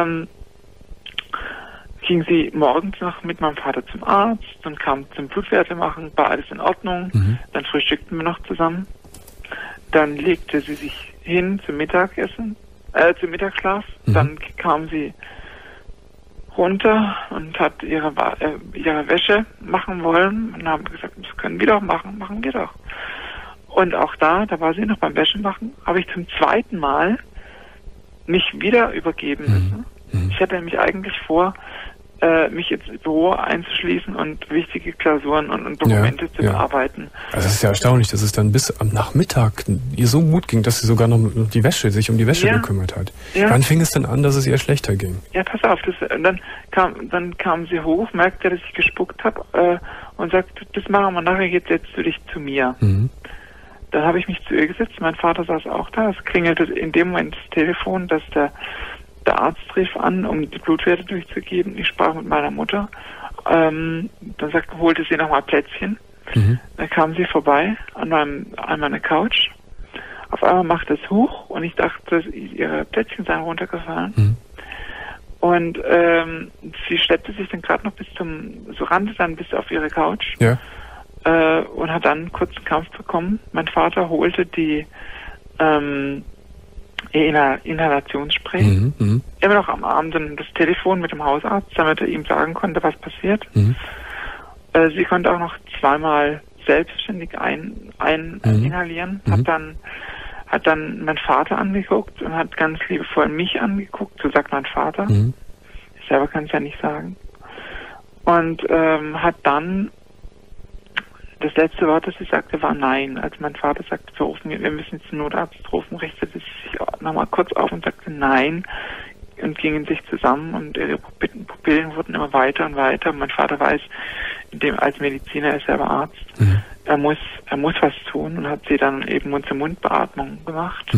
ging sie morgens noch mit meinem Vater zum Arzt und kam zum Blutwerte machen, war alles in Ordnung. Dann frühstückten wir noch zusammen. Dann legte sie sich hin zum Mittagessen, zum Mittagsschlaf. Dann kam sie runter und hat ihre Wäsche machen wollen und haben gesagt, das können wir doch machen wir doch. Und auch da war sie noch beim Wäschemachen, habe ich zum zweiten Mal mich wieder übergeben müssen. Ich hatte nämlich eigentlich vor, mich ins Büro einzuschließen und wichtige Klausuren und Dokumente zu bearbeiten. Also es ist ja erstaunlich, dass es dann bis am Nachmittag ihr so gut ging, dass sie sogar noch sich um die Wäsche gekümmert hat. Ja. Wann fing es denn an, dass es ihr schlechter ging? Ja, pass auf, dann kam sie hoch, merkte, dass ich gespuckt habe und sagte, das machen wir nachher, jetzt setzt du dich zu mir. Dann habe ich mich zu ihr gesetzt, mein Vater saß auch da, es klingelte in dem Moment das Telefon, dass der Arzt rief an, um die Blutwerte durchzugeben. Ich sprach mit meiner Mutter. Dann holte sie nochmal Plätzchen. Dann kam sie vorbei an meiner Couch. Auf einmal machte es hoch und ich dachte, ihre Plätzchen seien runtergefallen. Und sie schleppte sich dann gerade noch rannte dann bis auf ihre Couch. Ja. Und hat dann einen kurzen Kampf bekommen. Mein Vater holte die Inhalationsspray. Immer noch am Abend dann das Telefon mit dem Hausarzt, damit er ihm sagen konnte, was passiert. Sie konnte auch noch zweimal selbstständig inhalieren. Hat dann mein Vater angeguckt und hat ganz liebevoll mich angeguckt, so sagt mein Vater. Ich selber kann es ja nicht sagen. Und hat dann das letzte Wort, das sie sagte, war Nein. Als mein Vater sagte, wir müssen jetzt einen Notarzt rufen, richtete sie sich nochmal kurz auf und sagte Nein und gingen sich zusammen und ihre Pupillen wurden immer weiter und weiter. Mein Vater weiß, als Mediziner, er ist selber Arzt, er muss was tun und hat sie dann eben Mund-zu-Mund-Beatmung gemacht.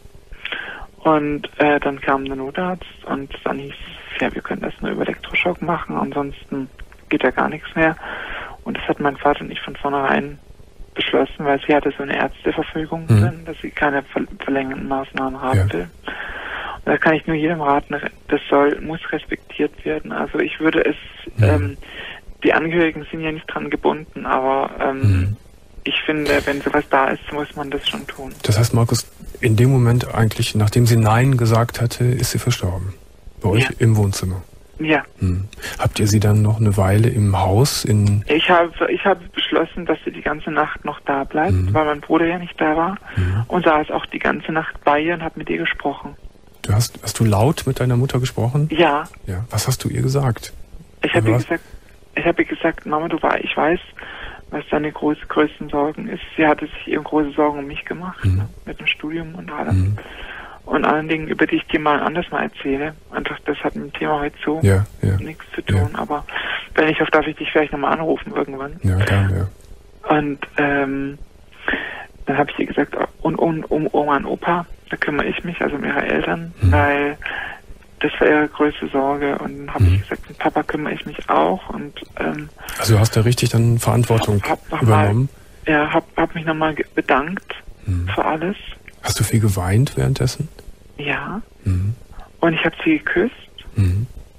Und dann kam der Notarzt und dann hieß es, ja, wir können das nur über Elektroschock machen, ansonsten geht ja gar nichts mehr. Und das hat mein Vater und ich von vornherein beschlossen, weil sie hatte so eine Ärzteverfügung drin, dass sie keine verlängernden Maßnahmen haben will. Und da kann ich nur jedem raten, das muss respektiert werden. Also ich würde es, die Angehörigen sind ja nicht dran gebunden, aber ich finde, wenn sowas da ist, muss man das schon tun. Das heißt, Markus, in dem Moment eigentlich, nachdem sie Nein gesagt hatte, ist sie verstorben. Bei euch im Wohnzimmer. Ja. Habt ihr sie dann noch eine Weile im Haus Ich habe beschlossen, dass sie die ganze Nacht noch da bleibt, weil mein Bruder ja nicht da war und saß auch die ganze Nacht bei ihr und habe mit ihr gesprochen. Hast du laut mit deiner Mutter gesprochen? Ja. Ja. Was hast du ihr gesagt? Ich habe ihr gesagt, Mama, ich weiß, was deine größten Sorgen ist. Sie hatte sich eben große Sorgen um mich gemacht, mit dem Studium und allem. Und allen Dingen, über die ich dir mal anders mal erzähle. Einfach, das hat mit dem Thema heute so nichts zu tun. Ja. Aber wenn ich hoffe, darf ich dich vielleicht nochmal anrufen irgendwann. Ja, gerne, ja. Und dann habe ich ihr gesagt, um Oma und Opa, da kümmere ich mich, also um ihre Eltern, weil das war ihre größte Sorge. Und dann habe ich gesagt, mit Papa kümmere ich mich auch. Und also du hast da richtig dann Verantwortung übernommen? Hab mich nochmal bedankt für alles. Hast du viel geweint währenddessen? Ja. Und ich habe sie geküsst.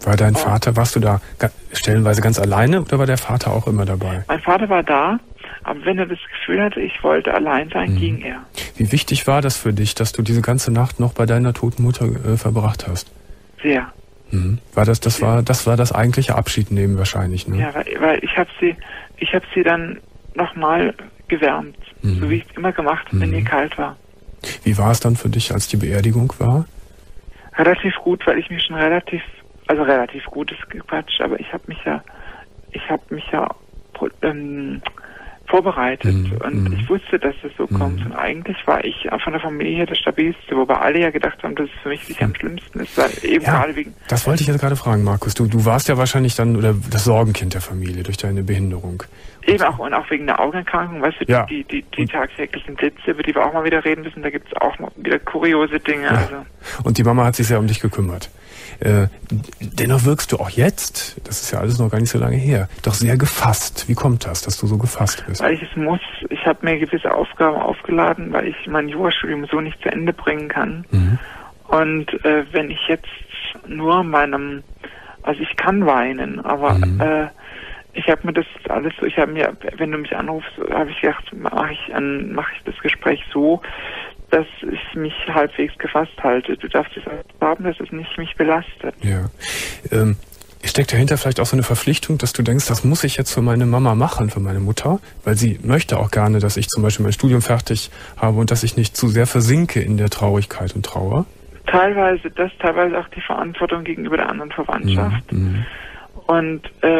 War dein Vater, warst du da stellenweise ganz alleine oder war der Vater auch immer dabei? Mein Vater war da, aber wenn er das Gefühl hatte, ich wollte allein sein, ging er. Wie wichtig war das für dich, dass du diese ganze Nacht noch bei deiner toten Mutter verbracht hast? Sehr. War das war das eigentliche Abschiednehmen wahrscheinlich, ne? Ja, weil ich habe sie dann nochmal gewärmt, so wie ich es immer gemacht habe, wenn ihr kalt war. Wie war es dann für dich, als die Beerdigung war? Relativ gut, weil ich mich schon relativ gut ist Quatsch, aber ich habe mich ja vorbereitet und ich wusste, dass es so kommt und eigentlich war ich von der Familie der stabilste, wobei alle ja gedacht haben, dass es für mich sicher am schlimmsten ist, weil eben gerade wegen... Das wollte ich jetzt gerade fragen, Markus. Du warst ja wahrscheinlich dann oder das Sorgenkind der Familie durch deine Behinderung. Eben auch wegen der Augenerkrankung, weißt du, die tagtäglichen Blitze, über die wir auch mal wieder reden müssen, da gibt es auch mal wieder kuriose Dinge. Ja. Also. Und die Mama hat sich sehr um dich gekümmert. Dennoch wirkst du auch jetzt, das ist ja alles noch gar nicht so lange her, doch sehr gefasst. Wie kommt das, dass du so gefasst bist? Weil ich es muss. Ich habe mir gewisse Aufgaben aufgeladen, weil ich mein Jurastudium so nicht zu Ende bringen kann. Und wenn ich jetzt nur also ich kann weinen, aber ich habe mir das alles so, wenn du mich anrufst, habe ich gedacht, mache ich das Gespräch so, dass ich mich halbwegs gefasst halte. Du darfst es haben, dass es nicht mich belastet. Ja. Steckt dahinter vielleicht auch so eine Verpflichtung, dass du denkst, das muss ich jetzt für meine Mama machen, für meine Mutter, weil sie möchte auch gerne, dass ich zum Beispiel mein Studium fertig habe und dass ich nicht zu sehr versinke in der Traurigkeit und Trauer? Teilweise auch die Verantwortung gegenüber der anderen Verwandtschaft. Und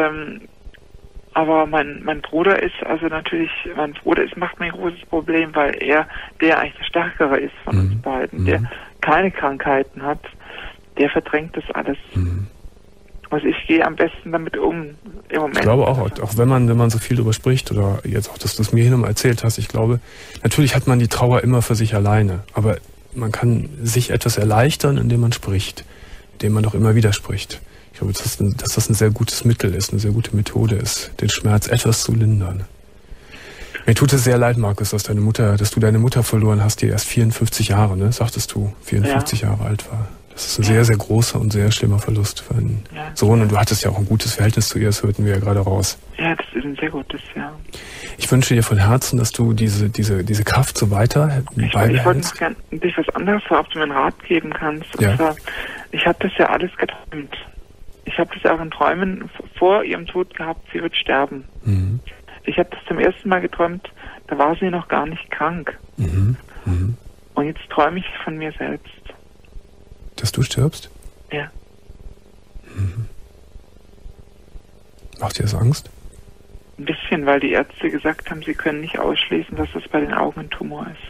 aber mein Bruder macht mir ein großes Problem, weil der eigentlich der Stärkere ist von uns beiden, der keine Krankheiten hat, der verdrängt das alles. Also ich gehe am besten damit um im Moment. Ich glaube auch wenn man so viel darüber spricht oder jetzt auch, dass du es mir hin und mal erzählt hast, ich glaube, natürlich hat man die Trauer immer für sich alleine, aber man kann sich etwas erleichtern, indem man spricht, indem man doch immer wieder spricht. Ich glaube, dass das ein sehr gutes Mittel ist, eine sehr gute Methode ist, den Schmerz etwas zu lindern. Mir tut es sehr leid, Markus, dass du deine Mutter verloren hast, die erst 54 Jahre, ne, sagtest du, 54 Jahre alt war. Das ist ein sehr, sehr großer und sehr schlimmer Verlust für einen Sohn. Und du hattest ja auch ein gutes Verhältnis zu ihr, das hörten wir ja gerade raus. Ja, das ist ein sehr gutes, ja. Ich wünsche dir von Herzen, dass du diese Kraft so weiter beibehältst. Ich wollte noch gerne dich was anderes vorab zu meinen Rat geben kannst. Und zwar, ich habe das ja alles geträumt. Ich habe das ja auch in Träumen vor ihrem Tod gehabt, sie wird sterben. Ich habe das zum ersten Mal geträumt, da war sie noch gar nicht krank. Und jetzt träume ich von mir selbst. Dass du stirbst? Ja. Macht dir das Angst? Ein bisschen, weil die Ärzte gesagt haben, sie können nicht ausschließen, dass das bei den Augen ein Tumor ist.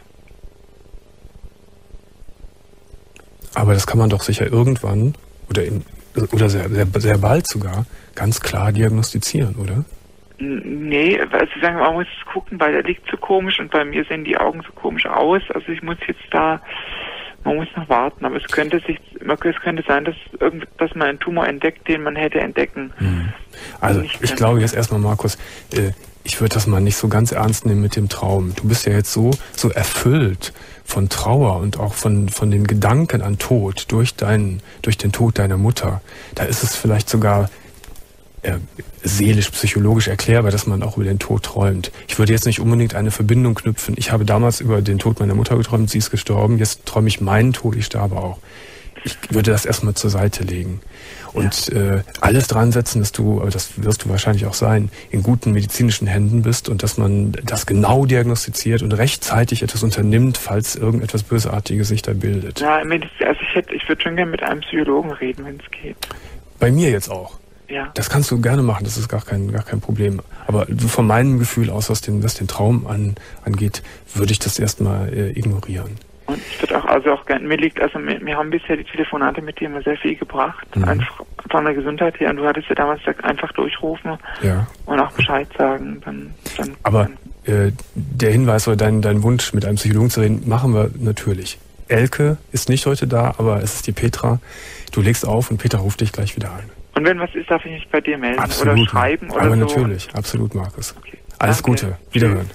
Aber das kann man doch sicher irgendwann oder sehr, sehr, sehr bald sogar ganz klar diagnostizieren, oder? Nee, also sie sagen, man muss es gucken, weil der liegt so komisch und bei mir sehen die Augen so komisch aus. Also ich muss jetzt man muss noch warten, aber es könnte sein, dass man einen Tumor entdeckt, den man hätte entdecken. Also ich glaube jetzt erstmal, Markus, ich würde das mal nicht so ganz ernst nehmen mit dem Traum. Du bist ja jetzt so erfüllt von Trauer und auch von den Gedanken an Tod durch den Tod deiner Mutter. Da ist es vielleicht sogar seelisch, psychologisch erklärbar, dass man auch über den Tod träumt. Ich würde jetzt nicht unbedingt eine Verbindung knüpfen. Ich habe damals über den Tod meiner Mutter geträumt, sie ist gestorben, jetzt träume ich meinen Tod, ich sterbe auch. Ich würde das erstmal zur Seite legen und alles dran setzen, dass du, aber das wirst du wahrscheinlich auch sein, in guten medizinischen Händen bist und dass man das genau diagnostiziert und rechtzeitig etwas unternimmt, falls irgendetwas Bösartiges sich da bildet. Ja, also ich würde schon gerne mit einem Psychologen reden, wenn es geht. Bei mir jetzt auch. Ja. Das kannst du gerne machen, das ist gar kein Problem. Aber von meinem Gefühl aus, was den Traum angeht, würde ich das erstmal ignorieren. Und ich würde auch gerne, mir haben bisher die Telefonate mit dir immer sehr viel gebracht, einfach von der Gesundheit her. Und du hattest ja damals gesagt, einfach durchrufen und auch Bescheid sagen. Aber der Hinweis oder dein Wunsch, mit einem Psychologen zu reden, machen wir natürlich. Elke ist nicht heute da, aber es ist die Petra. Du legst auf und Petra ruft dich gleich wieder an. Und wenn was ist, darf ich mich bei dir melden absolut, oder schreiben oder aber so? Natürlich, absolut, Markus. Okay. Alles Gute, wiederhören.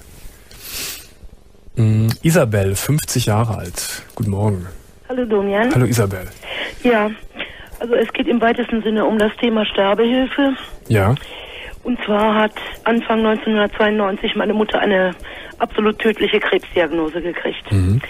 Isabel, 50 Jahre alt. Guten Morgen. Hallo Domian. Hallo Isabel. Ja, Also es geht im weitesten Sinne um das Thema Sterbehilfe. Ja. Und zwar hat Anfang 1992 meine Mutter eine absolut tödliche Krebsdiagnose gekriegt.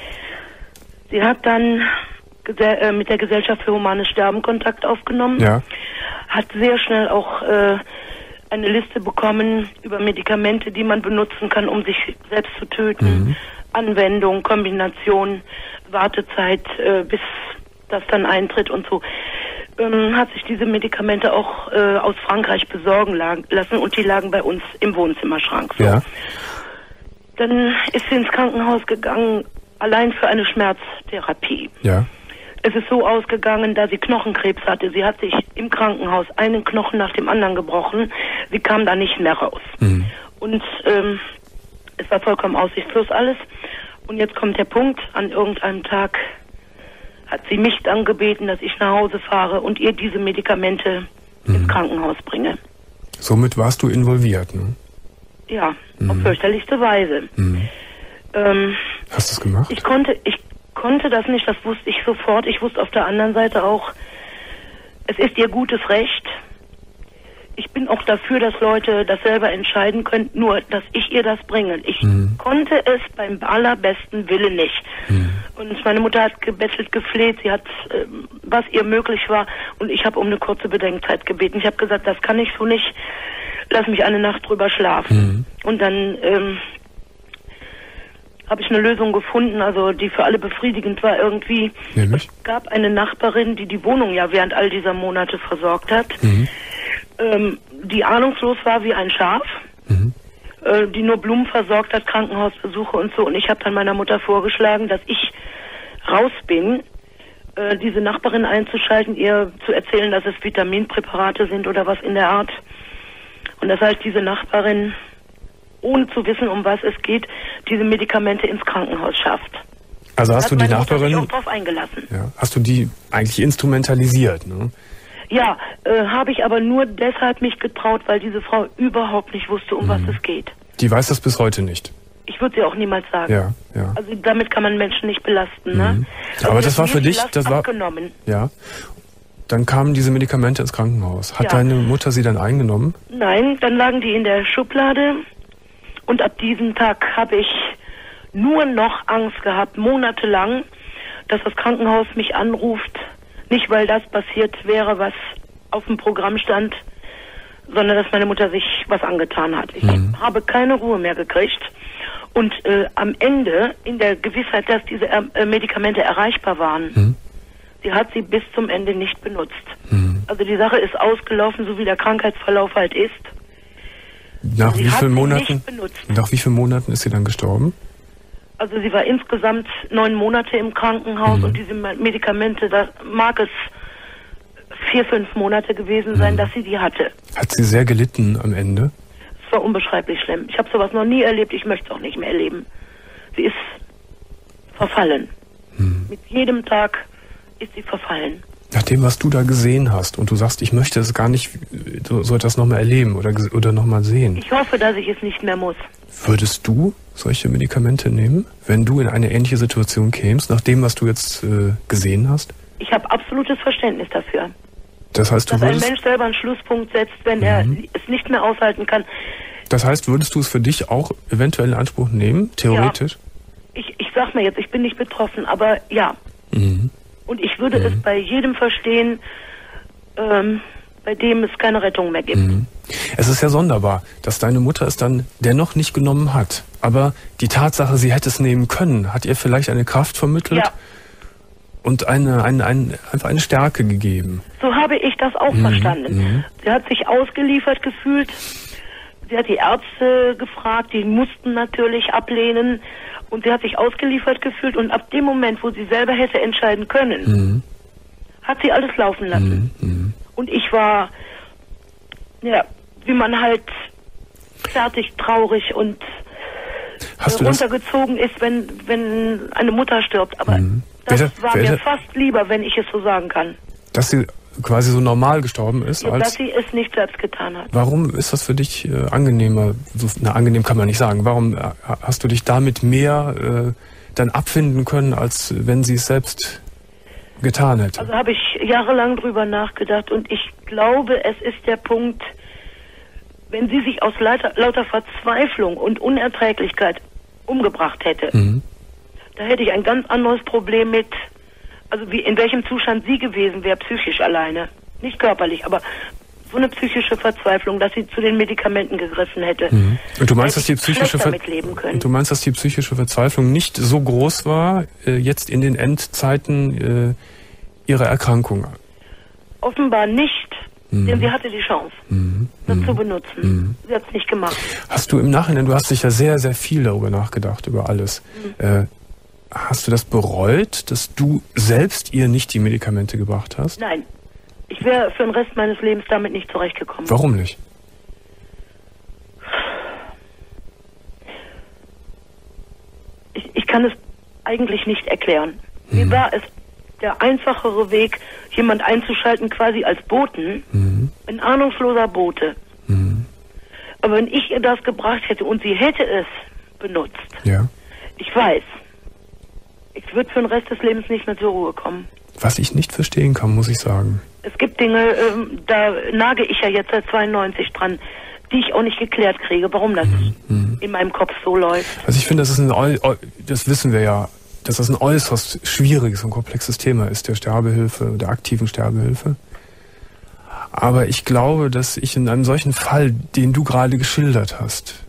Sie hat dann mit der Gesellschaft für humanes Sterben Kontakt aufgenommen. Ja. Hat sehr schnell auch eine Liste bekommen über Medikamente, die man benutzen kann, um sich selbst zu töten. Anwendung, Kombination, Wartezeit, bis das dann eintritt und so. Hat sich diese Medikamente auch aus Frankreich besorgen lassen und die lagen bei uns im Wohnzimmerschrank. So. Ja. Dann ist sie ins Krankenhaus gegangen, allein für eine Schmerztherapie. Ja. Es ist so ausgegangen, da sie Knochenkrebs hatte. Sie hat sich im Krankenhaus einen Knochen nach dem anderen gebrochen. Sie kam da nicht mehr raus. Und es war vollkommen aussichtslos alles. Und jetzt kommt der Punkt, an irgendeinem Tag hat sie mich dann gebeten, dass ich nach Hause fahre und ihr diese Medikamente ins Krankenhaus bringe. Somit warst du involviert, ne? Ja, auf fürchterlichste Weise. Hast du es gemacht? Ich konnte das nicht, das wusste ich sofort. Ich wusste auf der anderen Seite auch, es ist ihr gutes Recht. Ich bin auch dafür, dass Leute das selber entscheiden können, nur dass ich ihr das bringe. Ich konnte es beim allerbesten Willen nicht. Und meine Mutter hat gebettelt, gefleht, sie hat, was ihr möglich war, und ich habe um eine kurze Bedenkzeit gebeten. Ich habe gesagt, das kann ich so nicht, lass mich eine Nacht drüber schlafen. Und dann habe ich eine Lösung gefunden, also die für alle befriedigend war irgendwie. Nämlich? Es gab eine Nachbarin, die die Wohnung ja während all dieser Monate versorgt hat, die ahnungslos war wie ein Schaf, die nur Blumen versorgt hat, Krankenhausbesuche und so. Und ich habe dann meiner Mutter vorgeschlagen, dass ich raus bin, diese Nachbarin einzuschalten, ihr zu erzählen, dass es Vitaminpräparate sind oder was in der Art. Und dass halt diese Nachbarin, ohne zu wissen, um was es geht, diese Medikamente ins Krankenhaus schafft. Also hast du die Nachbarin auch drauf eingelassen. Ja, hast du die eigentlich instrumentalisiert, ne? Ja, habe ich aber nur deshalb mich getraut, weil diese Frau überhaupt nicht wusste, um was es geht. Die weiß das bis heute nicht. Ich würde sie auch niemals sagen. Ja, ja. Also damit kann man Menschen nicht belasten, ne? Also aber das war für dich, das war abgenommen. Ja. Dann kamen diese Medikamente ins Krankenhaus. Hat Ja. deine Mutter sie dann eingenommen? Nein, dann lagen die in der Schublade und ab diesem Tag habe ich nur noch Angst gehabt, monatelang, dass das Krankenhaus mich anruft. Nicht, weil das passiert wäre, was auf dem Programm stand, sondern dass meine Mutter sich was angetan hat. Ich habe keine Ruhe mehr gekriegt. Und am Ende, in der Gewissheit, dass diese Medikamente erreichbar waren, sie hat sie bis zum Ende nicht benutzt. Also die Sache ist ausgelaufen, so wie der Krankheitsverlauf halt ist. Nach Sie wie hat vielen sie Monaten? nicht benutzt. Nach wie vielen Monaten ist sie dann gestorben? Also sie war insgesamt 9 Monate im Krankenhaus und diese Medikamente, da mag es 4, 5 Monate gewesen sein, dass sie die hatte. Hat sie sehr gelitten am Ende? Es war unbeschreiblich schlimm. Ich habe sowas noch nie erlebt, ich möchte es auch nicht mehr erleben. Sie ist verfallen. Mit jedem Tag ist sie verfallen. Nach dem, was du da gesehen hast und du sagst, ich möchte es gar nicht, so etwas nochmal erleben oder nochmal sehen. Ich hoffe, dass ich es nicht mehr muss. Würdest du solche Medikamente nehmen, wenn du in eine ähnliche Situation kämst, nach dem, was du jetzt gesehen hast? Ich habe absolutes Verständnis dafür. Das heißt, du dass ein würdest... Mensch selber einen Schlusspunkt setzt, wenn er es nicht mehr aushalten kann. Das heißt, würdest du es für dich auch eventuell in Anspruch nehmen, theoretisch? Ja. Ich sag mir jetzt, ich bin nicht betroffen, aber ja. Und ich würde es bei jedem verstehen, bei dem es keine Rettung mehr gibt. Es ist ja sonderbar, dass deine Mutter es dann dennoch nicht genommen hat. Aber die Tatsache, sie hätte es nehmen können, hat ihr vielleicht eine Kraft vermittelt und einfach eine Stärke gegeben. So habe ich das auch verstanden. Sie hat sich ausgeliefert gefühlt. Sie hat die Ärzte gefragt, die mussten natürlich ablehnen. Und sie hat sich ausgeliefert gefühlt. Und ab dem Moment, wo sie selber hätte entscheiden können, hat sie alles laufen lassen. Und ich war, ja, wie man halt fertig, traurig und runtergezogen ist, wenn eine Mutter stirbt. Aber das war mir fast lieber, wenn ich es so sagen kann. Dass sie quasi so normal gestorben ist? Ja, dass sie es nicht selbst getan hat. Warum ist das für dich angenehmer? Angenehm kann man nicht sagen. Warum hast du dich damit mehr dann abfinden können, als wenn sie es selbst getan hätte. Also habe ich jahrelang drüber nachgedacht und ich glaube, es ist der Punkt, wenn sie sich aus lauter Verzweiflung und Unerträglichkeit umgebracht hätte, da hätte ich ein ganz anderes Problem mit, also wie in welchem Zustand sie gewesen wäre, psychisch alleine. Nicht körperlich, aber so eine psychische Verzweiflung, dass sie zu den Medikamenten gegriffen hätte. Und du meinst, dass die psychische Verzweiflung nicht so groß war, jetzt in den Endzeiten ihrer Erkrankung? Offenbar nicht, denn sie hatte die Chance, das zu benutzen. Sie hat es nicht gemacht. Hast du im Nachhinein, du hast sicher sehr, sehr viel darüber nachgedacht, über alles. Hast du das bereut, dass du selbst ihr nicht die Medikamente gebracht hast? Nein. Ich wäre für den Rest meines Lebens damit nicht zurechtgekommen. Warum nicht? Ich kann es eigentlich nicht erklären. Mir war es der einfachere Weg, jemand einzuschalten, quasi als Boten, ein ahnungsloser Bote. Aber wenn ich ihr das gebracht hätte und sie hätte es benutzt, ich weiß, ich würde für den Rest des Lebens nicht mehr zur Ruhe kommen. Was ich nicht verstehen kann, muss ich sagen. Es gibt Dinge, da nage ich ja jetzt seit 92 dran, die ich auch nicht geklärt kriege, warum das in meinem Kopf so läuft. Also ich finde, das wissen wir ja, dass das ein äußerst schwieriges und komplexes Thema ist, der Sterbehilfe, der aktiven Sterbehilfe. Aber ich glaube, dass ich in einem solchen Fall, den du gerade geschildert hast,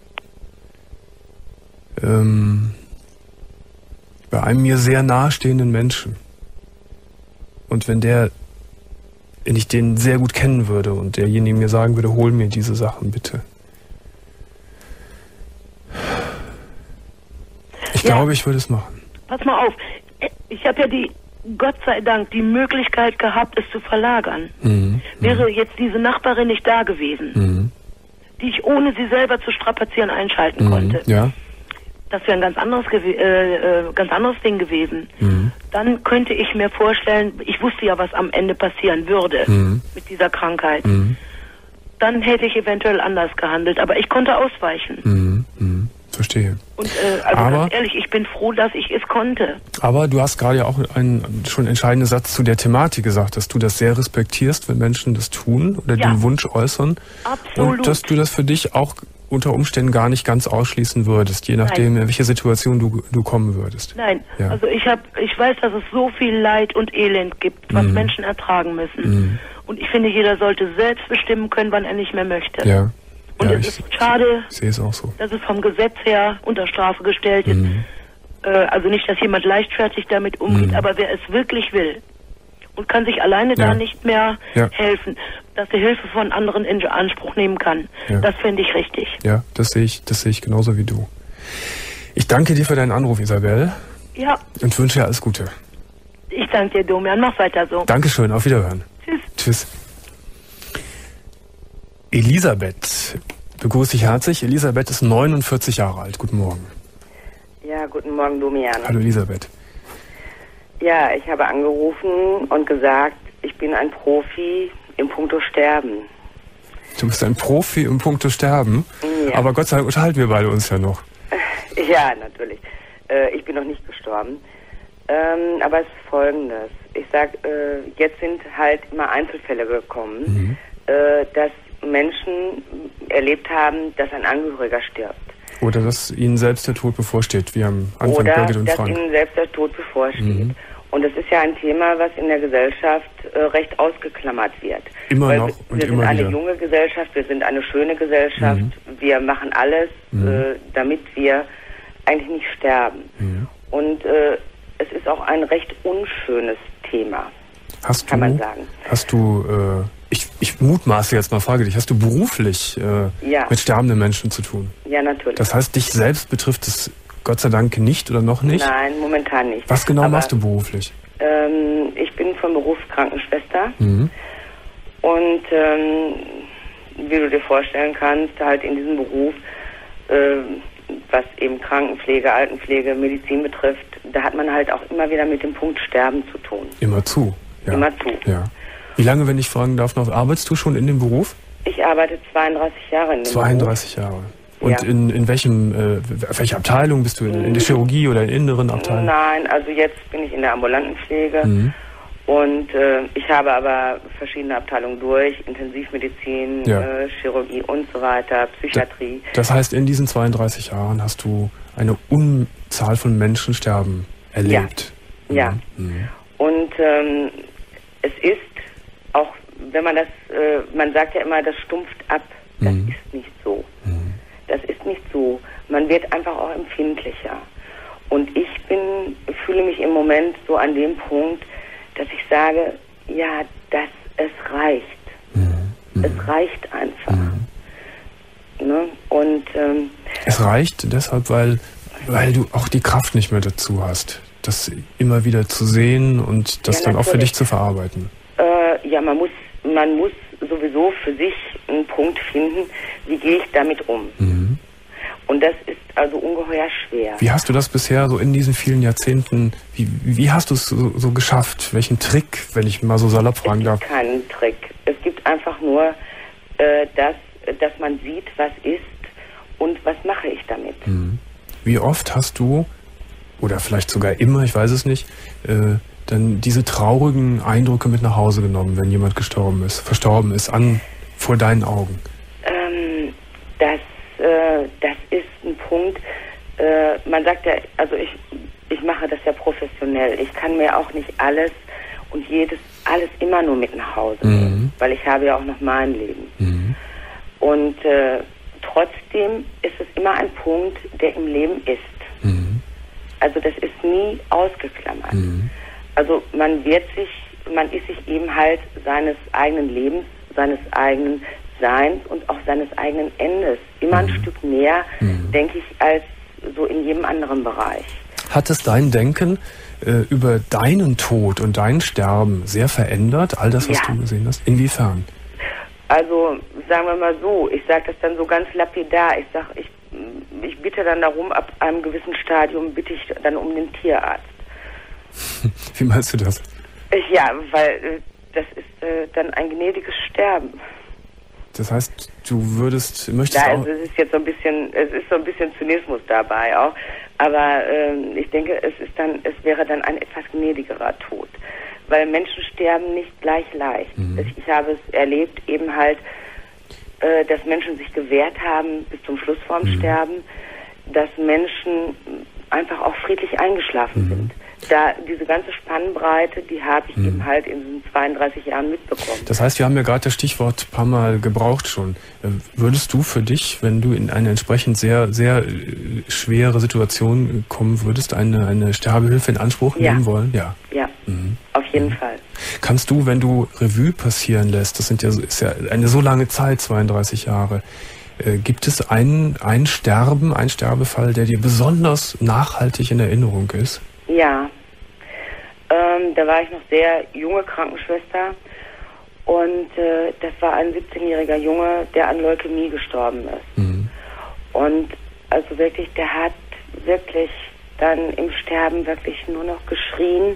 bei einem mir sehr nahestehenden Menschen, und wenn ich den sehr gut kennen würde und derjenige mir sagen würde, hol mir diese Sachen bitte. Ich glaube, ich würde es machen. Pass mal auf, ich habe ja Gott sei Dank, die Möglichkeit gehabt, es zu verlagern. Wäre jetzt diese Nachbarin nicht da gewesen, die ich ohne sie selber zu strapazieren einschalten konnte. Ja. Das wäre ein ganz anderes Ding gewesen. Dann könnte ich mir vorstellen, ich wusste ja, was am Ende passieren würde mit dieser Krankheit. Dann hätte ich eventuell anders gehandelt, aber ich konnte ausweichen. Verstehe. Und aber, ganz ehrlich, ich bin froh, dass ich es konnte. Aber du hast gerade ja auch einen schon entscheidenden Satz zu der Thematik gesagt, dass du das sehr respektierst, wenn Menschen das tun oder den Wunsch äußern. Absolut. Und dass du das für dich auch unter Umständen gar nicht ganz ausschließen würdest, je nachdem, in welche Situation du kommen würdest. Nein, also ich weiß, dass es so viel Leid und Elend gibt, was Menschen ertragen müssen. Und ich finde, jeder sollte selbst bestimmen können, wann er nicht mehr möchte. Ja. Und es ist schade, ich sehe es auch so, dass es vom Gesetz her unter Strafe gestellt ist. Also nicht, dass jemand leichtfertig damit umgeht, aber wer es wirklich will und kann sich alleine da nicht mehr helfen, dass er Hilfe von anderen in Anspruch nehmen kann. Das fände ich richtig. Ja, das sehe ich genauso wie du. Ich danke dir für deinen Anruf, Isabel. Ja. Und wünsche dir alles Gute. Ich danke dir, Domian. Mach weiter so. Dankeschön, auf Wiederhören. Tschüss. Tschüss. Elisabeth begrüße ich herzlich. Elisabeth ist 49 Jahre alt. Guten Morgen. Ja, guten Morgen, Domian. Hallo, Elisabeth. Ja, ich habe angerufen und gesagt, ich bin ein Profi im Puncto Sterben. Du bist ein Profi im Puncto Sterben? Ja. Aber Gott sei Dank unterhalten wir beide uns ja noch. Ja, natürlich. Ich bin noch nicht gestorben. Aber es ist Folgendes. Ich sag, jetzt sind halt immer Einzelfälle gekommen, dass Menschen erlebt haben, dass ein Angehöriger stirbt. Oder dass ihnen selbst der Tod bevorsteht, wie am Anfang Birgit und Frank. Oder dass ihnen selbst der Tod bevorsteht. Und es ist ja ein Thema, was in der Gesellschaft recht ausgeklammert wird. Immer noch und immer wieder. Wir sind eine junge Gesellschaft, wir sind eine schöne Gesellschaft. Wir machen alles, damit wir eigentlich nicht sterben. Und es ist auch ein recht unschönes Thema, kann man sagen. Hast du, ich mutmaße jetzt mal, frage dich, hast du beruflich mit sterbenden Menschen zu tun? Ja, natürlich. Das heißt, dich selbst betrifft es Gott sei Dank nicht oder noch nicht? Nein, momentan nicht. Was genau machst du beruflich? Ich bin von Beruf Krankenschwester. Und wie du dir vorstellen kannst, halt in diesem Beruf, was eben Krankenpflege, Altenpflege, Medizin betrifft, da hat man halt auch immer wieder mit dem Punkt Sterben zu tun. Immerzu. Ja. Immerzu. Ja. Wie lange, wenn ich fragen darf, noch arbeitest du schon in dem Beruf? Ich arbeite 32 Jahre in dem 32 Beruf. Jahre. Und in welcher Abteilung bist du? In der Chirurgie oder in der inneren Abteilung? Nein, also jetzt bin ich in der ambulanten Pflege Und ich habe aber verschiedene Abteilungen durch, Intensivmedizin, Chirurgie und so weiter, Psychiatrie. Das heißt, in diesen 32 Jahren hast du eine Unzahl von Menschen sterben erlebt. Ja. Und es ist auch, wenn man das, man sagt ja immer, das stumpft ab. Das ist nicht so. Das ist nicht so. Man wird einfach auch empfindlicher. Und ich fühle mich im Moment so an dem Punkt, dass ich sage, ja, es reicht. Es reicht einfach. Ne? Und es reicht deshalb, weil du auch die Kraft nicht mehr dazu hast, das immer wieder zu sehen und das dann auch für dich zu verarbeiten. Ja, man muss sowieso für sich einen Punkt finden, wie gehe ich damit um. Und das ist also ungeheuer schwer. Wie hast du das bisher so in diesen vielen Jahrzehnten, wie hast du es so geschafft? Welchen Trick, wenn ich mal so salopp fragen darf? Es gibt keinen Trick. Es gibt einfach nur, dass man sieht, was ist und was mache ich damit. Wie oft hast du, oder vielleicht sogar immer, ich weiß es nicht, dann diese traurigen Eindrücke mit nach Hause genommen, wenn jemand verstorben ist, vor deinen Augen? Das ist ein Punkt, man sagt ja, also ich mache das ja professionell. Ich kann mir auch nicht alles immer nur mit nach Hause nehmen, weil ich habe ja auch noch mein Leben. Und trotzdem ist es immer ein Punkt, der im Leben ist. Also das ist nie ausgeklammert. Also man ist sich eben halt seines eigenen Lebens, seines eigenen Seins und auch seines eigenen Endes immer ein Stück näher, denke ich, als so in jedem anderen Bereich. Hat es dein Denken über deinen Tod und dein Sterben sehr verändert, all das, was du gesehen hast? Inwiefern? Also sagen wir mal so, ich sage das dann so ganz lapidar, ich bitte dann darum, ab einem gewissen Stadium bitte ich dann um den Tierarzt. Wie meinst du das? Ja, weil das ist dann ein gnädiges Sterben. Das heißt, möchtest auch... Es ist so ein bisschen Zynismus dabei auch, aber ich denke, es wäre dann ein etwas gnädigerer Tod, weil Menschen sterben nicht gleich leicht. Ich habe es erlebt, eben halt, dass Menschen sich gewehrt haben bis zum Schluss vorm Sterben, dass Menschen einfach auch friedlich eingeschlafen sind. Diese ganze Spannbreite, die habe ich eben halt in diesen 32 Jahren mitbekommen. Das heißt, wir haben ja gerade das Stichwort ein paar Mal gebraucht schon. Würdest du für dich, wenn du in eine entsprechend sehr, sehr schwere Situation kommen würdest, eine Sterbehilfe in Anspruch nehmen wollen? Ja. Ja, auf jeden Fall. Kannst du, wenn du Revue passieren lässt, ist ja eine so lange Zeit, 32 Jahre, gibt es einen Sterbefall, der dir besonders nachhaltig in Erinnerung ist? Ja, da war ich noch sehr junge Krankenschwester und das war ein 17-jähriger Junge, der an Leukämie gestorben ist. Und also wirklich, der hat wirklich dann im Sterben wirklich nur noch geschrien,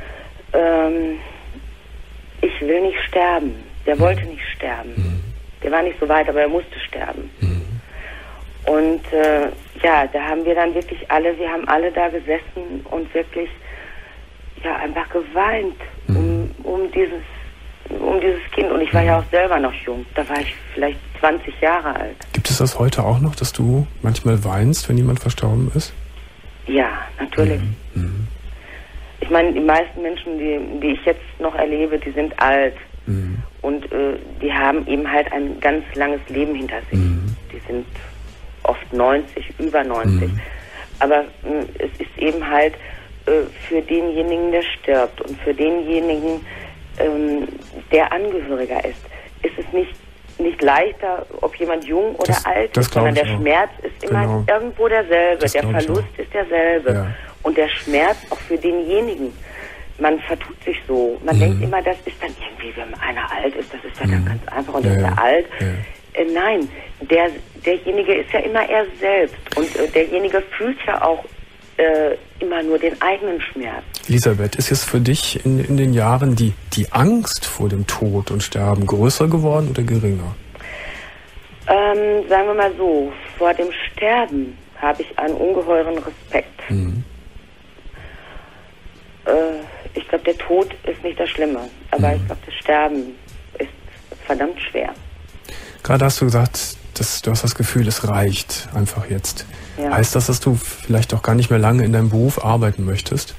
ich will nicht sterben. Der wollte nicht sterben. Der war nicht so weit, aber er musste sterben. Und da haben wir dann wirklich wir haben alle da gesessen und wirklich einfach geweint um dieses Kind. Und ich war ja auch selber noch jung. Da war ich vielleicht 20 Jahre alt. Gibt es das heute auch noch, dass du manchmal weinst, wenn jemand verstorben ist? Ja, natürlich. Ich meine, die meisten Menschen, die ich jetzt noch erlebe, die sind alt. Und die haben eben halt ein ganz langes Leben hinter sich. Die sind oft 90, über 90. Aber es ist eben halt für denjenigen, der stirbt und für denjenigen, der Angehöriger ist es nicht leichter, ob jemand jung oder alt ist, sondern der Schmerz ist immer irgendwo derselbe. Der Verlust ist derselbe. Ja. Und der Schmerz auch für denjenigen. Man vertut sich so. Man denkt immer, das ist dann irgendwie, wenn einer alt ist, das ist ja dann ganz einfach und ist er alt. Nein, derjenige ist ja immer er selbst und derjenige fühlt ja auch immer nur den eigenen Schmerz. Elisabeth, ist es für dich in den Jahren die Angst vor dem Tod und Sterben größer geworden oder geringer? Sagen wir mal so, vor dem Sterben habe ich einen ungeheuren Respekt. ich glaube, der Tod ist nicht das Schlimme, aber ich glaube, das Sterben ist verdammt schwer. Gerade hast du gesagt, du hast das Gefühl, es reicht einfach jetzt. Ja. Heißt das, dass du vielleicht auch gar nicht mehr lange in deinem Beruf arbeiten möchtest?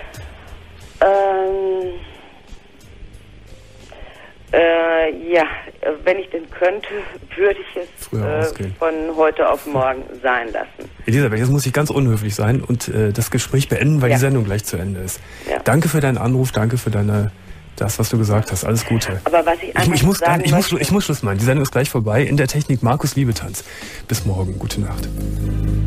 Ja, wenn ich denn könnte, würde ich es von heute auf morgen sein lassen. Elisabeth, jetzt muss ich ganz unhöflich sein und das Gespräch beenden, weil die Sendung gleich zu Ende ist. Ja. Danke für deinen Anruf, danke für das, was du gesagt hast. Alles Gute. Aber was ich muss Schluss machen. Die Sendung ist gleich vorbei. In der Technik Markus Liebetanz. Bis morgen. Gute Nacht.